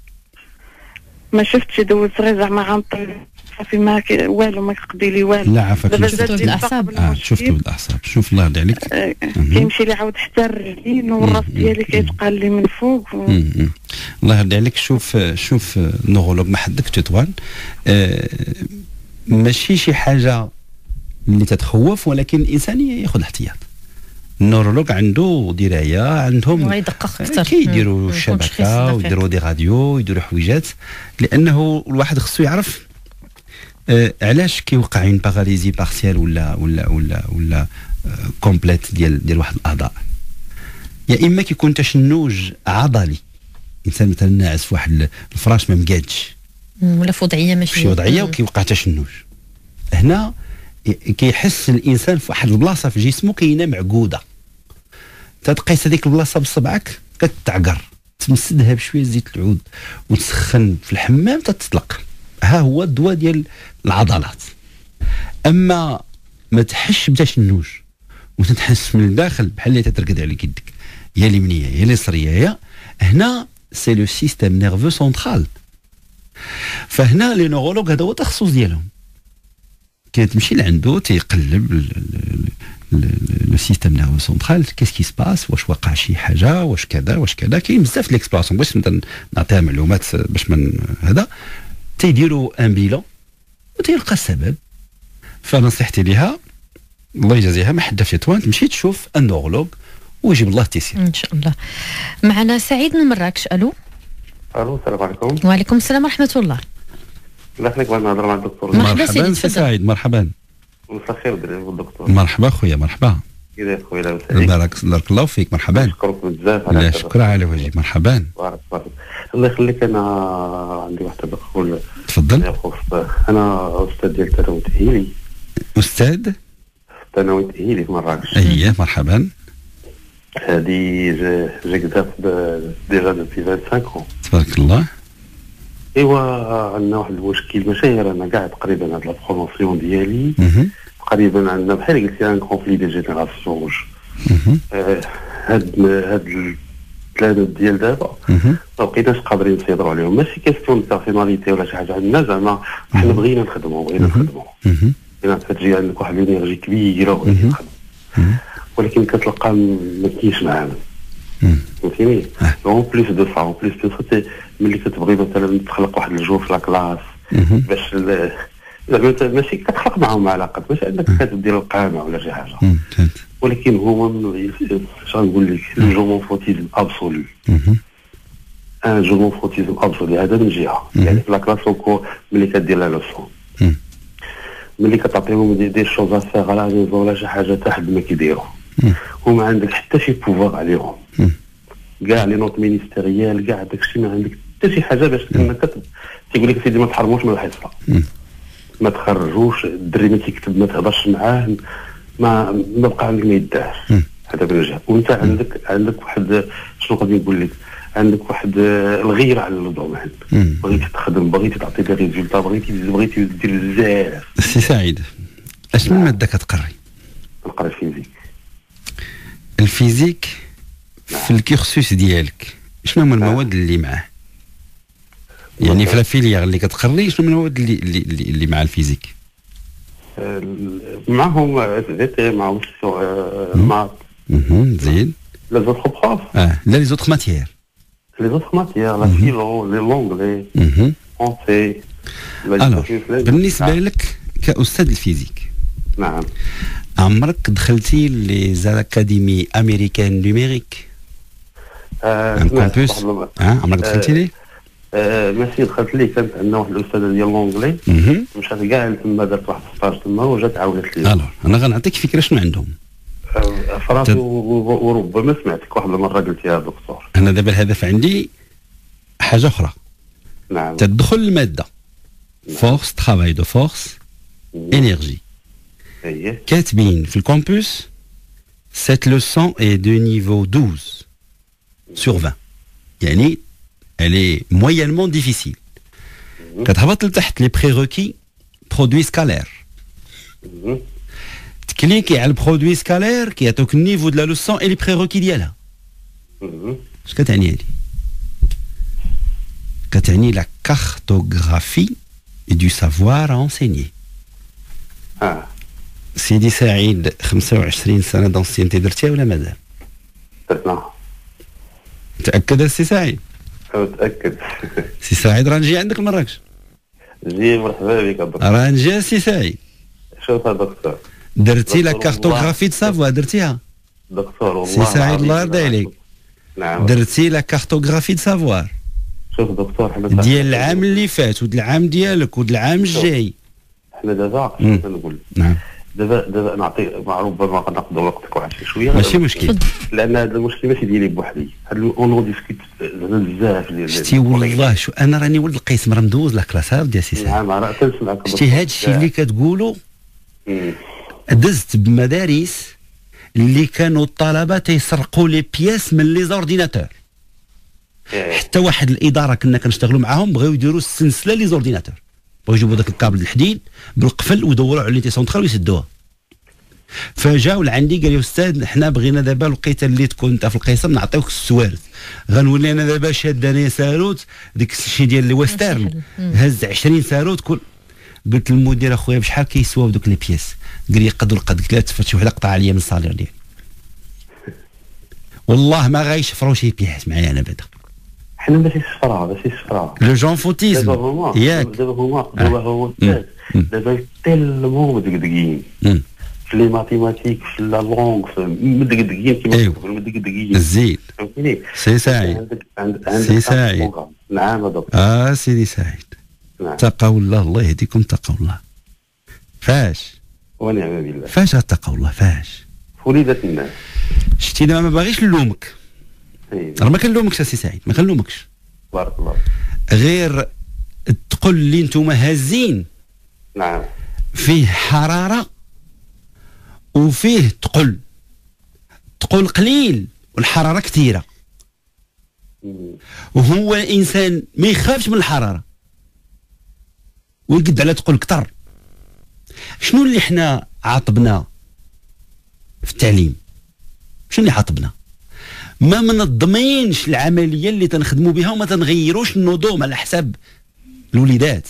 ما شفتش دوزت غير زعما عن طريق صافي ما كي والو ما كيقضي لي والو. لا عافاك شفتو بالاعصاب. اه شفتو بالاعصاب. شوف الله يرضي عليك. آه كيمشي لي عاود حتى الرجلين والراس ديالي كيتقال لي من فوق و... الله يرضي عليك. شوف شوف نورولوج ما حدك في تطوان. آه ماشي شي حاجه اللي تتخوف ولكن الانسان ياخذ الاحتياط. النورولوج عنده درايه عندهم يدقق اكثر كيديروا شبكه ويديروا دي راديو ويديروا حويجات لانه الواحد خصو يعرف آه علاش كيوقع اون باراليزي بارسيال ولا ولا ولا ولا آه كومبليت ديال ديال واحد الاعضاء. يا اما كيكون تشنج عضلي انسان مثلا ناعس في واحد الفراش ما مقادش ولا في وضعيه ماشي شي وضعيه وكيوقع تشنج. هنا كيحس الانسان في واحد البلاصه في جسمه كاينه معقوده تتقيس هذيك البلاصه بصبعك كتعقر تمسدها بشويه زيت العود وتسخن في الحمام تتطلق. ها هو الدواء ديال العضلات. اما ما تحش بتشنج وتتحس من الداخل بحال اللي تترقد عليك يدك يا اليمنيه يا اليسريه يا هنا سي لو سيستيم نيرفو سونترال. فهنا لي نورولوج هذا هو التخصص ديالهم. كتمشي لعندو تيقلب لو سيستيم نيرفو سونترال كيس كي سباس واش وقع شي حاجه واش كذا واش كذا. كاين بزاف د ليكسبلاسيون باش نعطيها معلومات باش من هذا تيديروا ان بيلون وتيلقى السبب. فنصيحتي ليها الله يجازيها ما حدا في تطوان تمشي تشوف ان نورولوج ويجيب الله التيسير ان شاء الله. معنا سعيد من مراكش. الو. الو السلام عليكم. وعليكم السلام ورحمه الله. الله يخليك بغيت نهضر مع الدكتور. مرحبا سي سعيد. مرحبا. مساء الخير الدكتور. مرحبا خويا. مرحبا. كي داير خويا؟ لاباس عليك؟ بارك بارك الله فيك. مرحبا. نشكرك بزاف على لا شكرا على وجهك. مرحبا. بارك بارك الله يخليك. انا عندي واحد التدخل. تفضل. انا استاذ ديال الثانوي التاهيلي. استاذ الثانوي التاهيلي في مراكش. اييه مرحبا. هذه جاكدات ديجا دوبي خمسة وعشرين. تبارك الله. ايوا عندنا واحد المشكل مشاهير. انا قاعد تقريبا هاد لا بروموسيون ديالي تقريبا عندنا بحال قلتي ان كونفلي دي جينيراسيون. هاد هاد الثلاثه ديال دابا ما بقيناش قادرين نسيطروا عليهم. ماشي كيستيون دو بيرسوناليتي ولا شي حاجه. عندنا زعما حنا بغينا نخدموا بغينا نخدموا بغينا تجي عندك واحد الانرجي كبيره وغادي نخدم ولكن كتلقى ما كاينش معانا. فهمتيني؟ اون بليس دو سا اون بليس دو سا ملي كتبغي مثلا تخلق واحد الجو في لاكلاس باش زعما ماشي كتخلق معاهم علاقات ماشي انك كتدير القامه ولا شي حاجه ولكن هو اش غنقول لك الجو مونفوتيزم ابسولو. ان جو مونفوتيزم ابسولو هذا من جهه يعني في لاكلاس كو ملي كدير لا لوسون ملي كتعطيهم دي دي شوز افير على ريزو ولا شي حاجه حتى حد ما كيديروا وما عندك حتى شي بوفوار عليهم. كاع لي نوت مينيستيريال كاع داكشي ما عندك حتى شي حاجه باش انك تيقول لك سيدي ما تحرموش من الحصه ما تخرجوش الدري ما تيكتب ما تهضرش معاه ما ما بقى عندك ما يدار. هذا من جهه. وانت عندك عندك واحد شنو غادي نقول لك عندك واحد الغيره على الدومين. بغيتي تخدم بغيتي تعطي دي ريزولتا بغيتي بغيتي دير بزاف. سي سعيد اش من ماده كتقري؟ نقرا الفيزيك. الفيزيك في الكورسوس ديالك شنو هما المواد اللي معاه؟ يعني في لافيليير اللي كتقري شنو من المواد اللي اللي, اللي مع الفيزيك؟ معهم في تي معهم مع زين لي زوتر بروف. اه لا لي زوتر ماتيير لي زوتر ماتيير لا فيلو لي لونغلي فرونسي. بالنسبه لك كاستاذ الفيزيك نعم. عمرك دخلتي لي زاكاديمي امريكان نوميريك؟ آه كامبوس؟ اه عمرك دخلتي ليه؟ آه ماشي دخلت ليه، كانت عندنا واحد الاستاذه ديال لونجلي مشات كاع تما دارت واحد ستاج تما وجات عاودت لي. الوغ انا غنعطيك فكره شنو عندهم. آه فراسي وربما سمعتك واحد المره قلتيها دكتور. انا دابا الهدف عندي حاجه اخرى. نعم. تدخل الماده فورس ترافاي دو فورس انرجي. اييه. كاتبين في الكامبوس cette leçon est de niveau douze sur vingt. يعني elle est moyennement difficile. كتهبط لتحت لي بريروكي برودوي سكالير. تكليكي على البرودوي سكالير كيعطوك النيفو دو لا لوسون اي لي بريروكي ديالها. اش كتعني هادي؟ كتعني لا كارتوغرافي دو سافوار انسيني. اه سيدي سعيد خمسة وعشرين سنه دونسينتي درتيها ولا مازال؟ درتناها. متاكد السي سعيد؟ متاكد. سي سعيد راه نجي عندك لمراكش. جي مرحبا بك دكتور. راه نجي سي سعيد. شوف دكتور. درتي لا كارتوغرافي دو سافوار درتيها؟ دكتور والله سي سعيد الله يرضي عليك. نعم. درتي لا كارتوغرافي دو سافوار. شوف دكتور حنا ديال العام اللي فات ود العام ديالك ود العام الجاي. حنا دابا شنو نقول؟ نعم. دابا دابا نعطي ربما غناخذ وقتك واحد شي شويه. ماشي مشكل. لان هذا المشكل ماشي ديالي بوحدي، هذا اون ديسكوت بزاف ديال. شتي والله شو انا راني ولد القيس راه مدوز لا كلاس هاو ديال سي سعيد. نعم راه كنسمعك. شتي هاد الشيء اللي كتقولوا دزت بمدارس اللي كانوا الطلبه تيسرقوا لي بياس من لي زورديناتور. حتى واحد الاداره كنا كنشتغلوا معاهم بغاو يديروا السلسله لي زورديناتور، بغاو يجيبوا داك الكابل الحديد بالقفل ويدوروا على لي تي سونترال ويسدوها. فجاو لعندي قال لي استاذ حنا بغينا دابا الوقيته اللي تكون انت في القيصر نعطيوك السوارت، غنولي انا دابا شاد انا ساروت ديك الشيء ديال الويسترن هز عشرين ساروت كل. قلت للمدير اخويا بشحال كيسواو دوك لي بياس؟ قال لي قد والقد. قلت له تفت شي وحده قطع عليا من الصالير ديالي. والله ما غايشفروا شي بياس معايا انا بعدا. حنا ماشي الشفره ماشي الشفره لو جون فوتيزم ياك. دابا هما دابا هو دابا تيلمون مدقدقين في لي ماتيماتيك في لا لونغ مدقدقين كيما كيقولوا مدقدقين. زين فهمتيني سي سعيد. عندك عندك سي سعيد. نعم دكتور. اه سيدي سعيد. نعم. تقوا الله الله يهديكم تقوا الله. فاش؟ ونعم بالله. فاش غتقوا الله فاش؟ وليدة الناس. شتي دابا ما باغيش نلومك. راه ما كنلومكش سي سعيد ما كنلومكش. بارك الله. غير تقول لي نتوما هازين. نعم. فيه حراره وفيه تقل. تقل قليل والحراره كثيره. وهو الانسان ما يخافش من الحراره ويقد على تقل كثر. شنو اللي حنا عاطبنا في التعليم؟ شنو اللي عاطبنا؟ ما منظمينش العمليه اللي تنخدموا بها وما تنغيروش النظم على حساب الوليدات.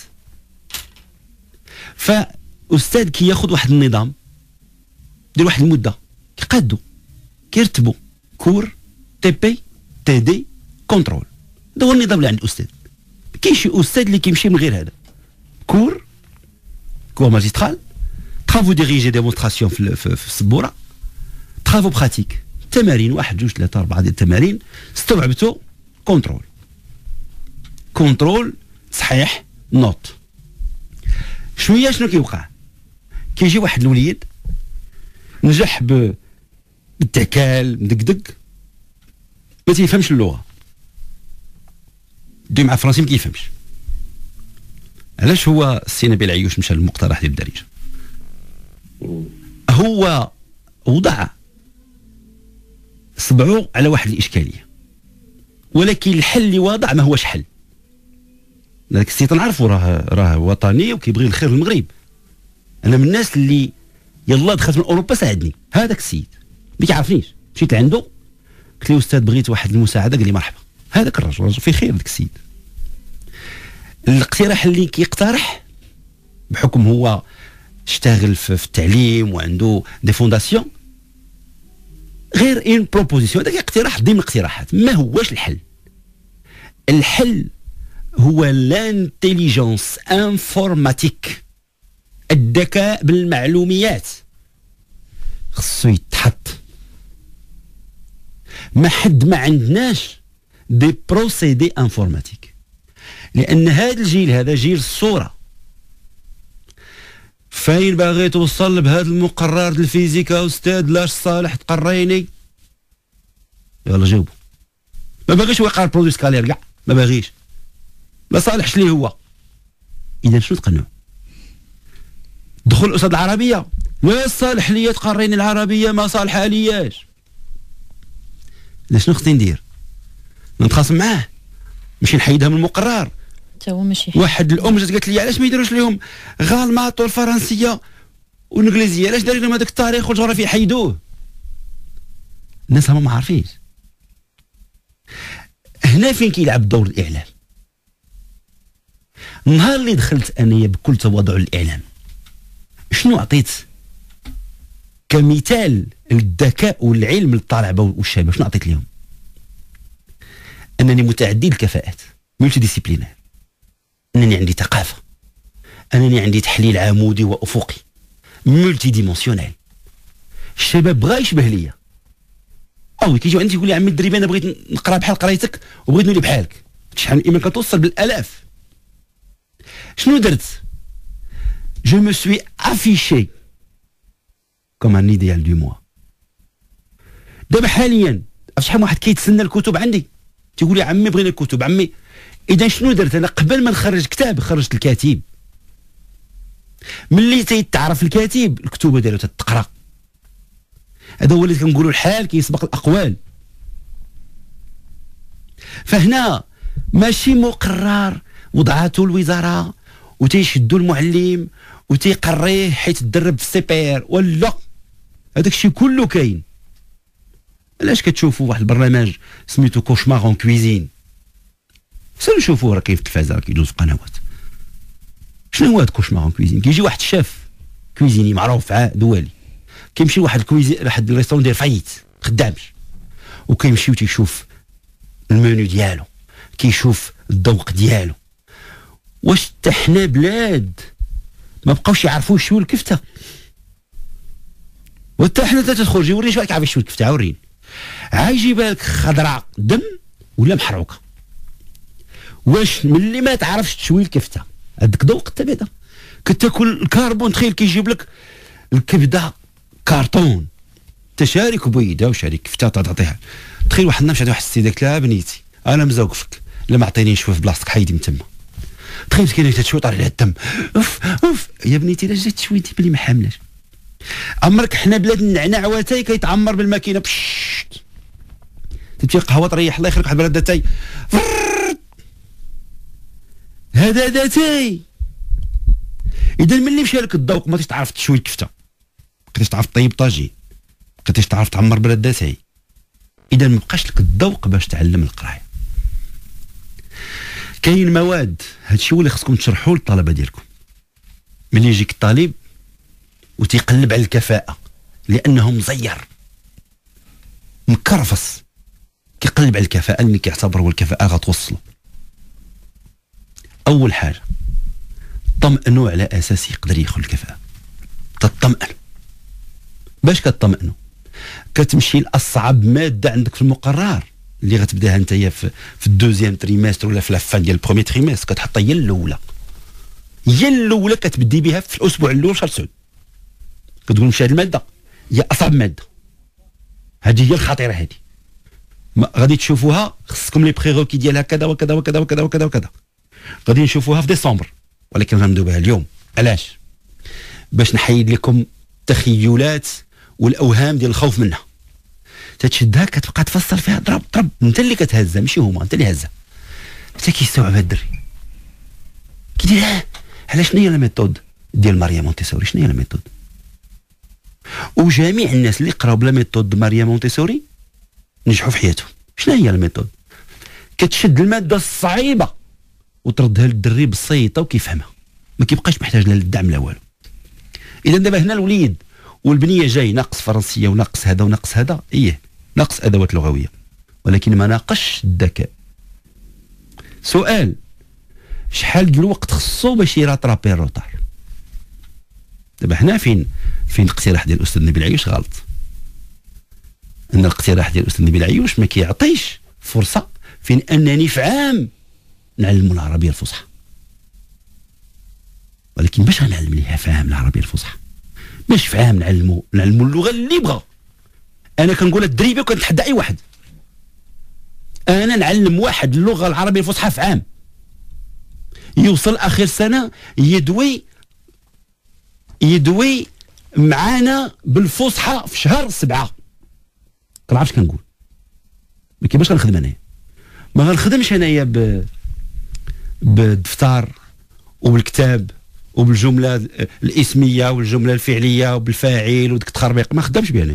فاستاذ كياخذ واحد النظام ديال واحد المده كيقادو كيرتبوا كور تي بي تي دي كونترول. هذا هو النظام اللي عند الاستاذ. كاين شي استاذ اللي كيمشي من غير هذا كور كور ماجسترال ترافو ديريجي ديمونستراسيون في في السبوره ترافو براتيك تمارين واحد جوج ثلاثه اربعه ديال التمارين استوعبتو كونترول كونترول صحيح نوت. شويه شنو كيوقع؟ كيجي واحد الوليد نجح بالتعكال مدقدق ما تيفهمش اللغه دي مع فرنسي ما كيفهمش. علاش هو السي نبيل عيوش مشى للمقترح ديال الدارجه؟ هو وضع صبعو على واحد الاشكاليه ولكن الحل اللي واضع ما هوش حل. داك السي تنعرفو راه راه وطني وكيبغي الخير للمغرب. انا من الناس اللي يلا دخلت من اوروبا ساعدني. هذاك السيد ما كيعرفنيش مشيت لعنده قلت له استاذ بغيت واحد المساعده قال لي مرحبا. هذاك الرجل رجل في خير. داك السيد الاقتراح اللي كيقترح بحكم هو اشتغل في التعليم وعنده دي فونداسيون غير ان بروبوزيسيون. هذاك اقتراح ضمن الاقتراحات ما هوش الحل. الحل هو لانتيليجنس انفورماتيك الذكاء بالمعلوميات خصو يتحط. ما حد ما عندناش دي بروسيدي انفورماتيك، لان هذا الجيل هذا جيل الصوره. فاين باغي توصل بهذا المقرر الفيزيكا استاذ لاش صالح تقريني؟ يلا جاوبوا. ما باغيش هو يقرا برودوي سكالير كاع، ما باغيش، ما صالحش ليه هو. اذا شنو تقنعوا؟ دخل الاستاذ العربيه، لا صالح ليا تقريني العربيه، ما صالحه لياش. اذا شنو خصني ندير؟ نتخاصم معاه، ماشي نحيدها من المقرر. هو ماشي واحد الام جات قالت لي علاش ما يديروش لهم غالمات والفرنسيه والانجليزيه، علاش دايرين لهم هذاك التاريخ والجغرافيا يحيدوه؟ الناس هما ما عارفينش. هنا فين كيلعب دور الاعلام. النهار اللي دخلت انايا بكل تواضع للاعلام، شنو عطيت كمثال الذكاء والعلم للطلبه والشباب؟ شنو عطيت لهم؟ انني متعدد الكفاءات، ملتي ديسيبلينير، انني عندي ثقافه، انني عندي تحليل عمودي وافقي ملتي ديمونسيونيل. الشباب بغا يشبه ليا، او كيجيو عندي يقول لي عمي الدريبي انا بغيت نقرا بحال قرايتك وبغيت نولي بحالك. شحال من ايميل كتوصل بالالاف. شنو درت؟ جو مو سوي افيشي كوم ان ايديال دو موا. دابا حاليا شحال من واحد كيتسنى الكتب عندي، تيقول لي عمي بغينا الكتب عمي. اذا شنو درت انا؟ قبل ما نخرج كتاب خرجت الكاتب. ملي تيتعرف الكاتب الكتوبه ديالو تتقرا. هذا هو اللي كنقولوا الحال كيسبق الاقوال. فهنا ماشي مقرر وضعته الوزاره وتيشدوا المعلم وتيقريه حيت تدرب في السيبير، ولا هذاك الشيء كله كاين. علاش كتشوفوا واحد البرنامج سميتو كوشمار اون كويزين؟ سير نشوفوه راه كاين في التلفازه، راه كيدوز في قنوات. شنو هو هذا كوشمار اون كويزين؟ كيجي واحد الشاف كويزيني معروف دولي، كيمشي لواحد الكويزين واحد الريستورون ديال فايت خدامش، وكيمشي وتيشوف المنيو ديالو، كيشوف الذوق ديالو. واش حتى حنا بلاد ما بقاوش يعرفوا شنو الكفته؟ وحتى حنا تدخل جي وريني شنو عارف شنو الكفته، عاوريني. عايجي بالك خضراء دم ولا محروقه؟ واش ملي ما تعرفش تشوي الكفته هذاك ذوق حتى بعدا كتاكل الكربون. تخيل كيجيب لك الكبده كارطون، انت شارك بيضه وشارك كفته تعطيها. تخيل واحد النهار مشات واحد السيده قالت لها بنيتي انا مزوقفك، لا ما عطينيش نشوف في بلاصتك حيدي من تما. تخيل كاينه تشوي طالع عليها الدم، اوف اوف يا بنيتي لا جات تشويتي بلي ما حاملاش. عمرك حنا بلاد النعناع واتاي كيتعمر بالماكينه بشت، تمشي قهوه تريح الله يخليك واحد البلد داتاي هذا داتاي. اذا ملي مشى لك الذوق ما تعرف تشوي الكفته، ما بقيتيش تعرف طيب طاجين، ما بقيتيش تعرف تعمر بلاد داتاي، اذا ما بقاش لك الذوق باش تعلم القرايه. كاين مواد هادشي هو اللي خصكم تشرحوه للطلبه ديالكم. ملي يجيك الطالب وتيقلب على الكفاءه لانه مزير مكرفص، كيقلب على الكفاءه اللي كيعتبر هو الكفاءه غتوصل. اول حاجه طمئنوا على اساس يقدر يدخل الكفاءه. تطمئن. باش كتطمئنوا؟ كتمشي لاصعب ماده عندك في المقرر اللي غتبداها نتايا في, في الدوزيام تريمستر ولا في لافان ديال البرومي تريمستر، كتحطها هي الاولى. هي الاولى كتبدي بها في الاسبوع الاول شهر تسعود. كتقول مشي هذه الماده هي اصعب ماده، هذه هي الخطيره. هذه غادي تشوفوها، خصكم لي بريغوكي ديالها كذا وكذا وكذا وكذا وكذا وكذا. غادي نشوفوها في ديسمبر، ولكن غنبداو بها اليوم. علاش؟ باش نحيد لكم التخيلات والاوهام ديال الخوف منها. تتشدها كتبقى تفصل فيها ضرب ضرب، انت اللي كتهزها ماشي هما، انت اللي هزها. حتى كيستوعب هذا الدري كيدير اه علاش شنو هي لا ميثود ديال ماريا مونتيسوري؟ شنو هي لا ميثود؟ وجميع الناس اللي قراو بلا ميثود ماريا مونتيسوري نجحوا في حياتهم. شنو هي الميثود؟ كتشد الماده الصعيبه وتردها للدري بسيطه وكيفهمها، ما كيبقاش محتاج لا للدعم لا والو. اذا دابا هنا الوليد والبنيه جاي ناقص فرنسيه وناقص هذا وناقص هذا، ايه ناقص ادوات لغويه، ولكن ما ناقصش الذكاء. سؤال: شحال د الوقت خصو باش يراطرابي الروطار؟ دابا حنا فين فين الاقتراح ديال الاستاذ نبيل عيوش غلط. ان الاقتراح ديال الاستاذ نبيل عيوش ما كيعطيش فرصه فين انني في عام نعلموا العربيه الفصحى، ولكن باش غنعلم ليها فاهم العربيه الفصحى، باش في عام نعلموا نعلموا اللغه اللي بغا. انا كنقول الدريبه وكنتحدى اي واحد، انا نعلم واحد اللغه العربيه الفصحى في عام، يوصل اخر سنه يدوي يدوي معانا بالفصحى في شهر سبعه. كنعرفش كنقول، ما كيفاش غنخدم انايا؟ ما غنخدمش انايا ب بالدفتر وبالكتاب وبالجمله الاسميه والجمله الفعليه وبالفاعل وديك التخربيق، ما خدامش بها انا.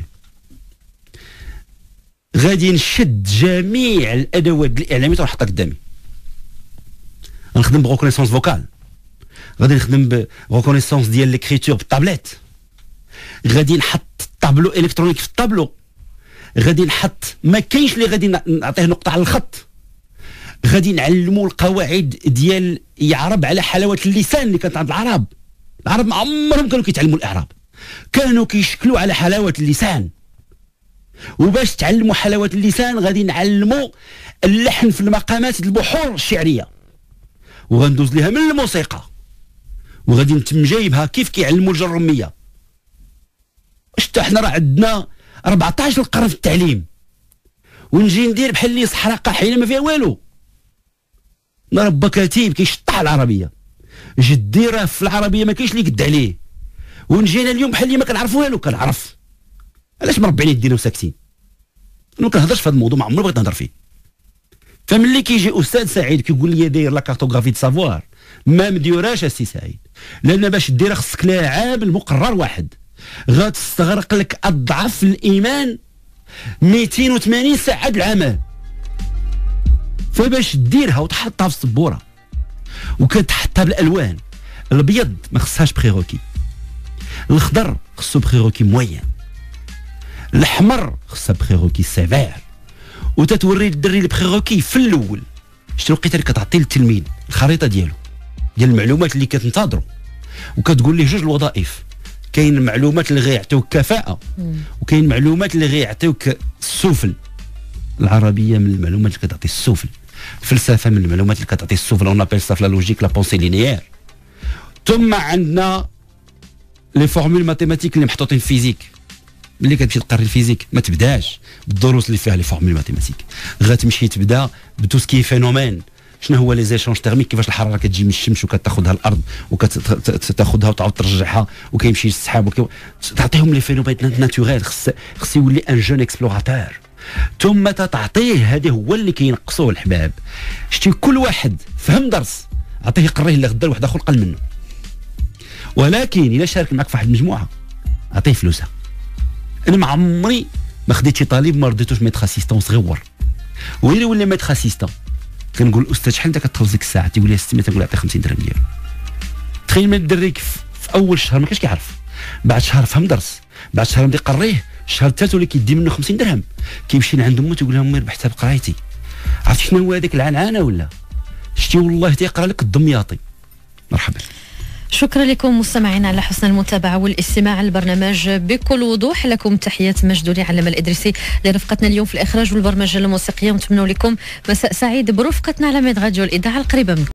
غادي نشد جميع الادوات الاعلاميه ونحطها قدامي. غنخدم بغوكونيسونس فوكال، غادي نخدم بغوكونيسونس ديال ليكريتور بالطابليت، غادي نحط طابلو الكترونيك في الطابلو، غادي نحط ما كاينش اللي غادي نعطيه نقطه على الخط، غادي نعلموا القواعد ديال يعرب على حلاوه اللسان اللي كانت عند العرب. العرب ما عمرهم كانوا كيتعلموا الاعراب، كانوا كيشكلوا على حلاوه اللسان. وباش تعلموا حلاوه اللسان غادي نعلموا اللحن في المقامات البحور الشعريه، وغندوز ليها من الموسيقى، وغادي نتم جايبها كيف كيعلموا الجرميه. شتا حنا راه عندنا أربعطاش القرن في التعليم، ونجي ندير بحال اللي صحراء قاحله ما فيها والو. ربا كاتب كيشطح العربيه، جدي راه في العربيه ما كاينش اللي يقد عليه، ونجينا اليوم بحال اللي ما كنعرف والو. كنعرف علاش مربعين يدينا وساكتين. انا ما كنهضرش في هذا الموضوع، ما عمري بغيت نهضر فيه. فملي كيجي استاذ سعيد كيقول لي داير لا كارتوغرافي دو سافوار، ما مديوراش السي سعيد، لان باش ديرها خصك لها عامل مقرر واحد، غتستغرق لك اضعاف الايمان مئتين وثمانين ساعه العمل. فباش ديرها وتحطها في السبوره وكتحطها بالالوان، الابيض ما خصهاش بريروكي، الخضر خصو بريروكي موين، الاحمر خصها بريروكي سيفير، وتتوري الدري البريروكي في الاول. شتي الوقيته اللي كتعطي للتلميذ الخريطه ديالو ديال المعلومات اللي كتنتظروا، وكتقول ليه جوج الوظائف. كاين المعلومات اللي غيعطيوك كفاءه، وكاين المعلومات اللي غيعطيوك السفل. العربيه من المعلومات اللي كتعطي السفل، الفلسفه من المعلومات اللي كتعطي السفل، اون ابل سا في لا لوجيك لا بونسي لينيير. ثم عندنا لي فورمول ماتيماتيك اللي محطوطين في فيزيك. ملي كتمشي تقري الفيزيك ما تبداش بالدروس اللي فيها لي فورمول ماتيماتيك، غتمشي تبدا بتو سكي فينومين. شنو هو لي زيشونج تيرميك، كيفاش الحراره كتجي من الشمس وكتاخذها الارض وكتاخذها وتعاود ترجعها، وكيمشي للسحاب وكي... تعطيهم لي فينومين ناتوريل. خص خص يولي ان جون اكسبلوراتور. ثم تعطيه، هذا هو اللي كينقصوه الحباب. شتي كل واحد فهم درس عطيه يقريه لغدا لواحد اخر قل منه، ولكن الا شارك معك في واحد المجموعه عطيه فلوسها. انا ما عمري ما خديت شي طالب ما رديتوش ميتر اسيستون صغيور، ويلي ولا ميتر اسيستون كنقول الاستاذ شحال انت كتخلص ديك الساعه؟ تيقول لي ستمية. تنقول عطيه خمسين درهم ديالو. تخيل من دريك في اول شهر ما كانش كيعرف، بعد شهر فهم درس، بعد شهر بدا يقريه، الشهر الثالث ولا كيدي منه خمسين درهم، كيمشي لعند امه تيقول لها امي ربحتها بقرايتي. عرفتي شنو هو هذيك العنعنه ولا شتي؟ والله تيقرا لك الدمياطي. مرحبا. شكرا لكم مستمعينا على حسن المتابعة والاستماع البرنامج بكل وضوح. لكم تحيات مجدولي علم الإدريسي لرفقتنا اليوم في الإخراج والبرمجة الموسيقية، ونتمنى لكم مساء سعيد برفقتنا على ميد راديو الإذاعة القريبة منكم.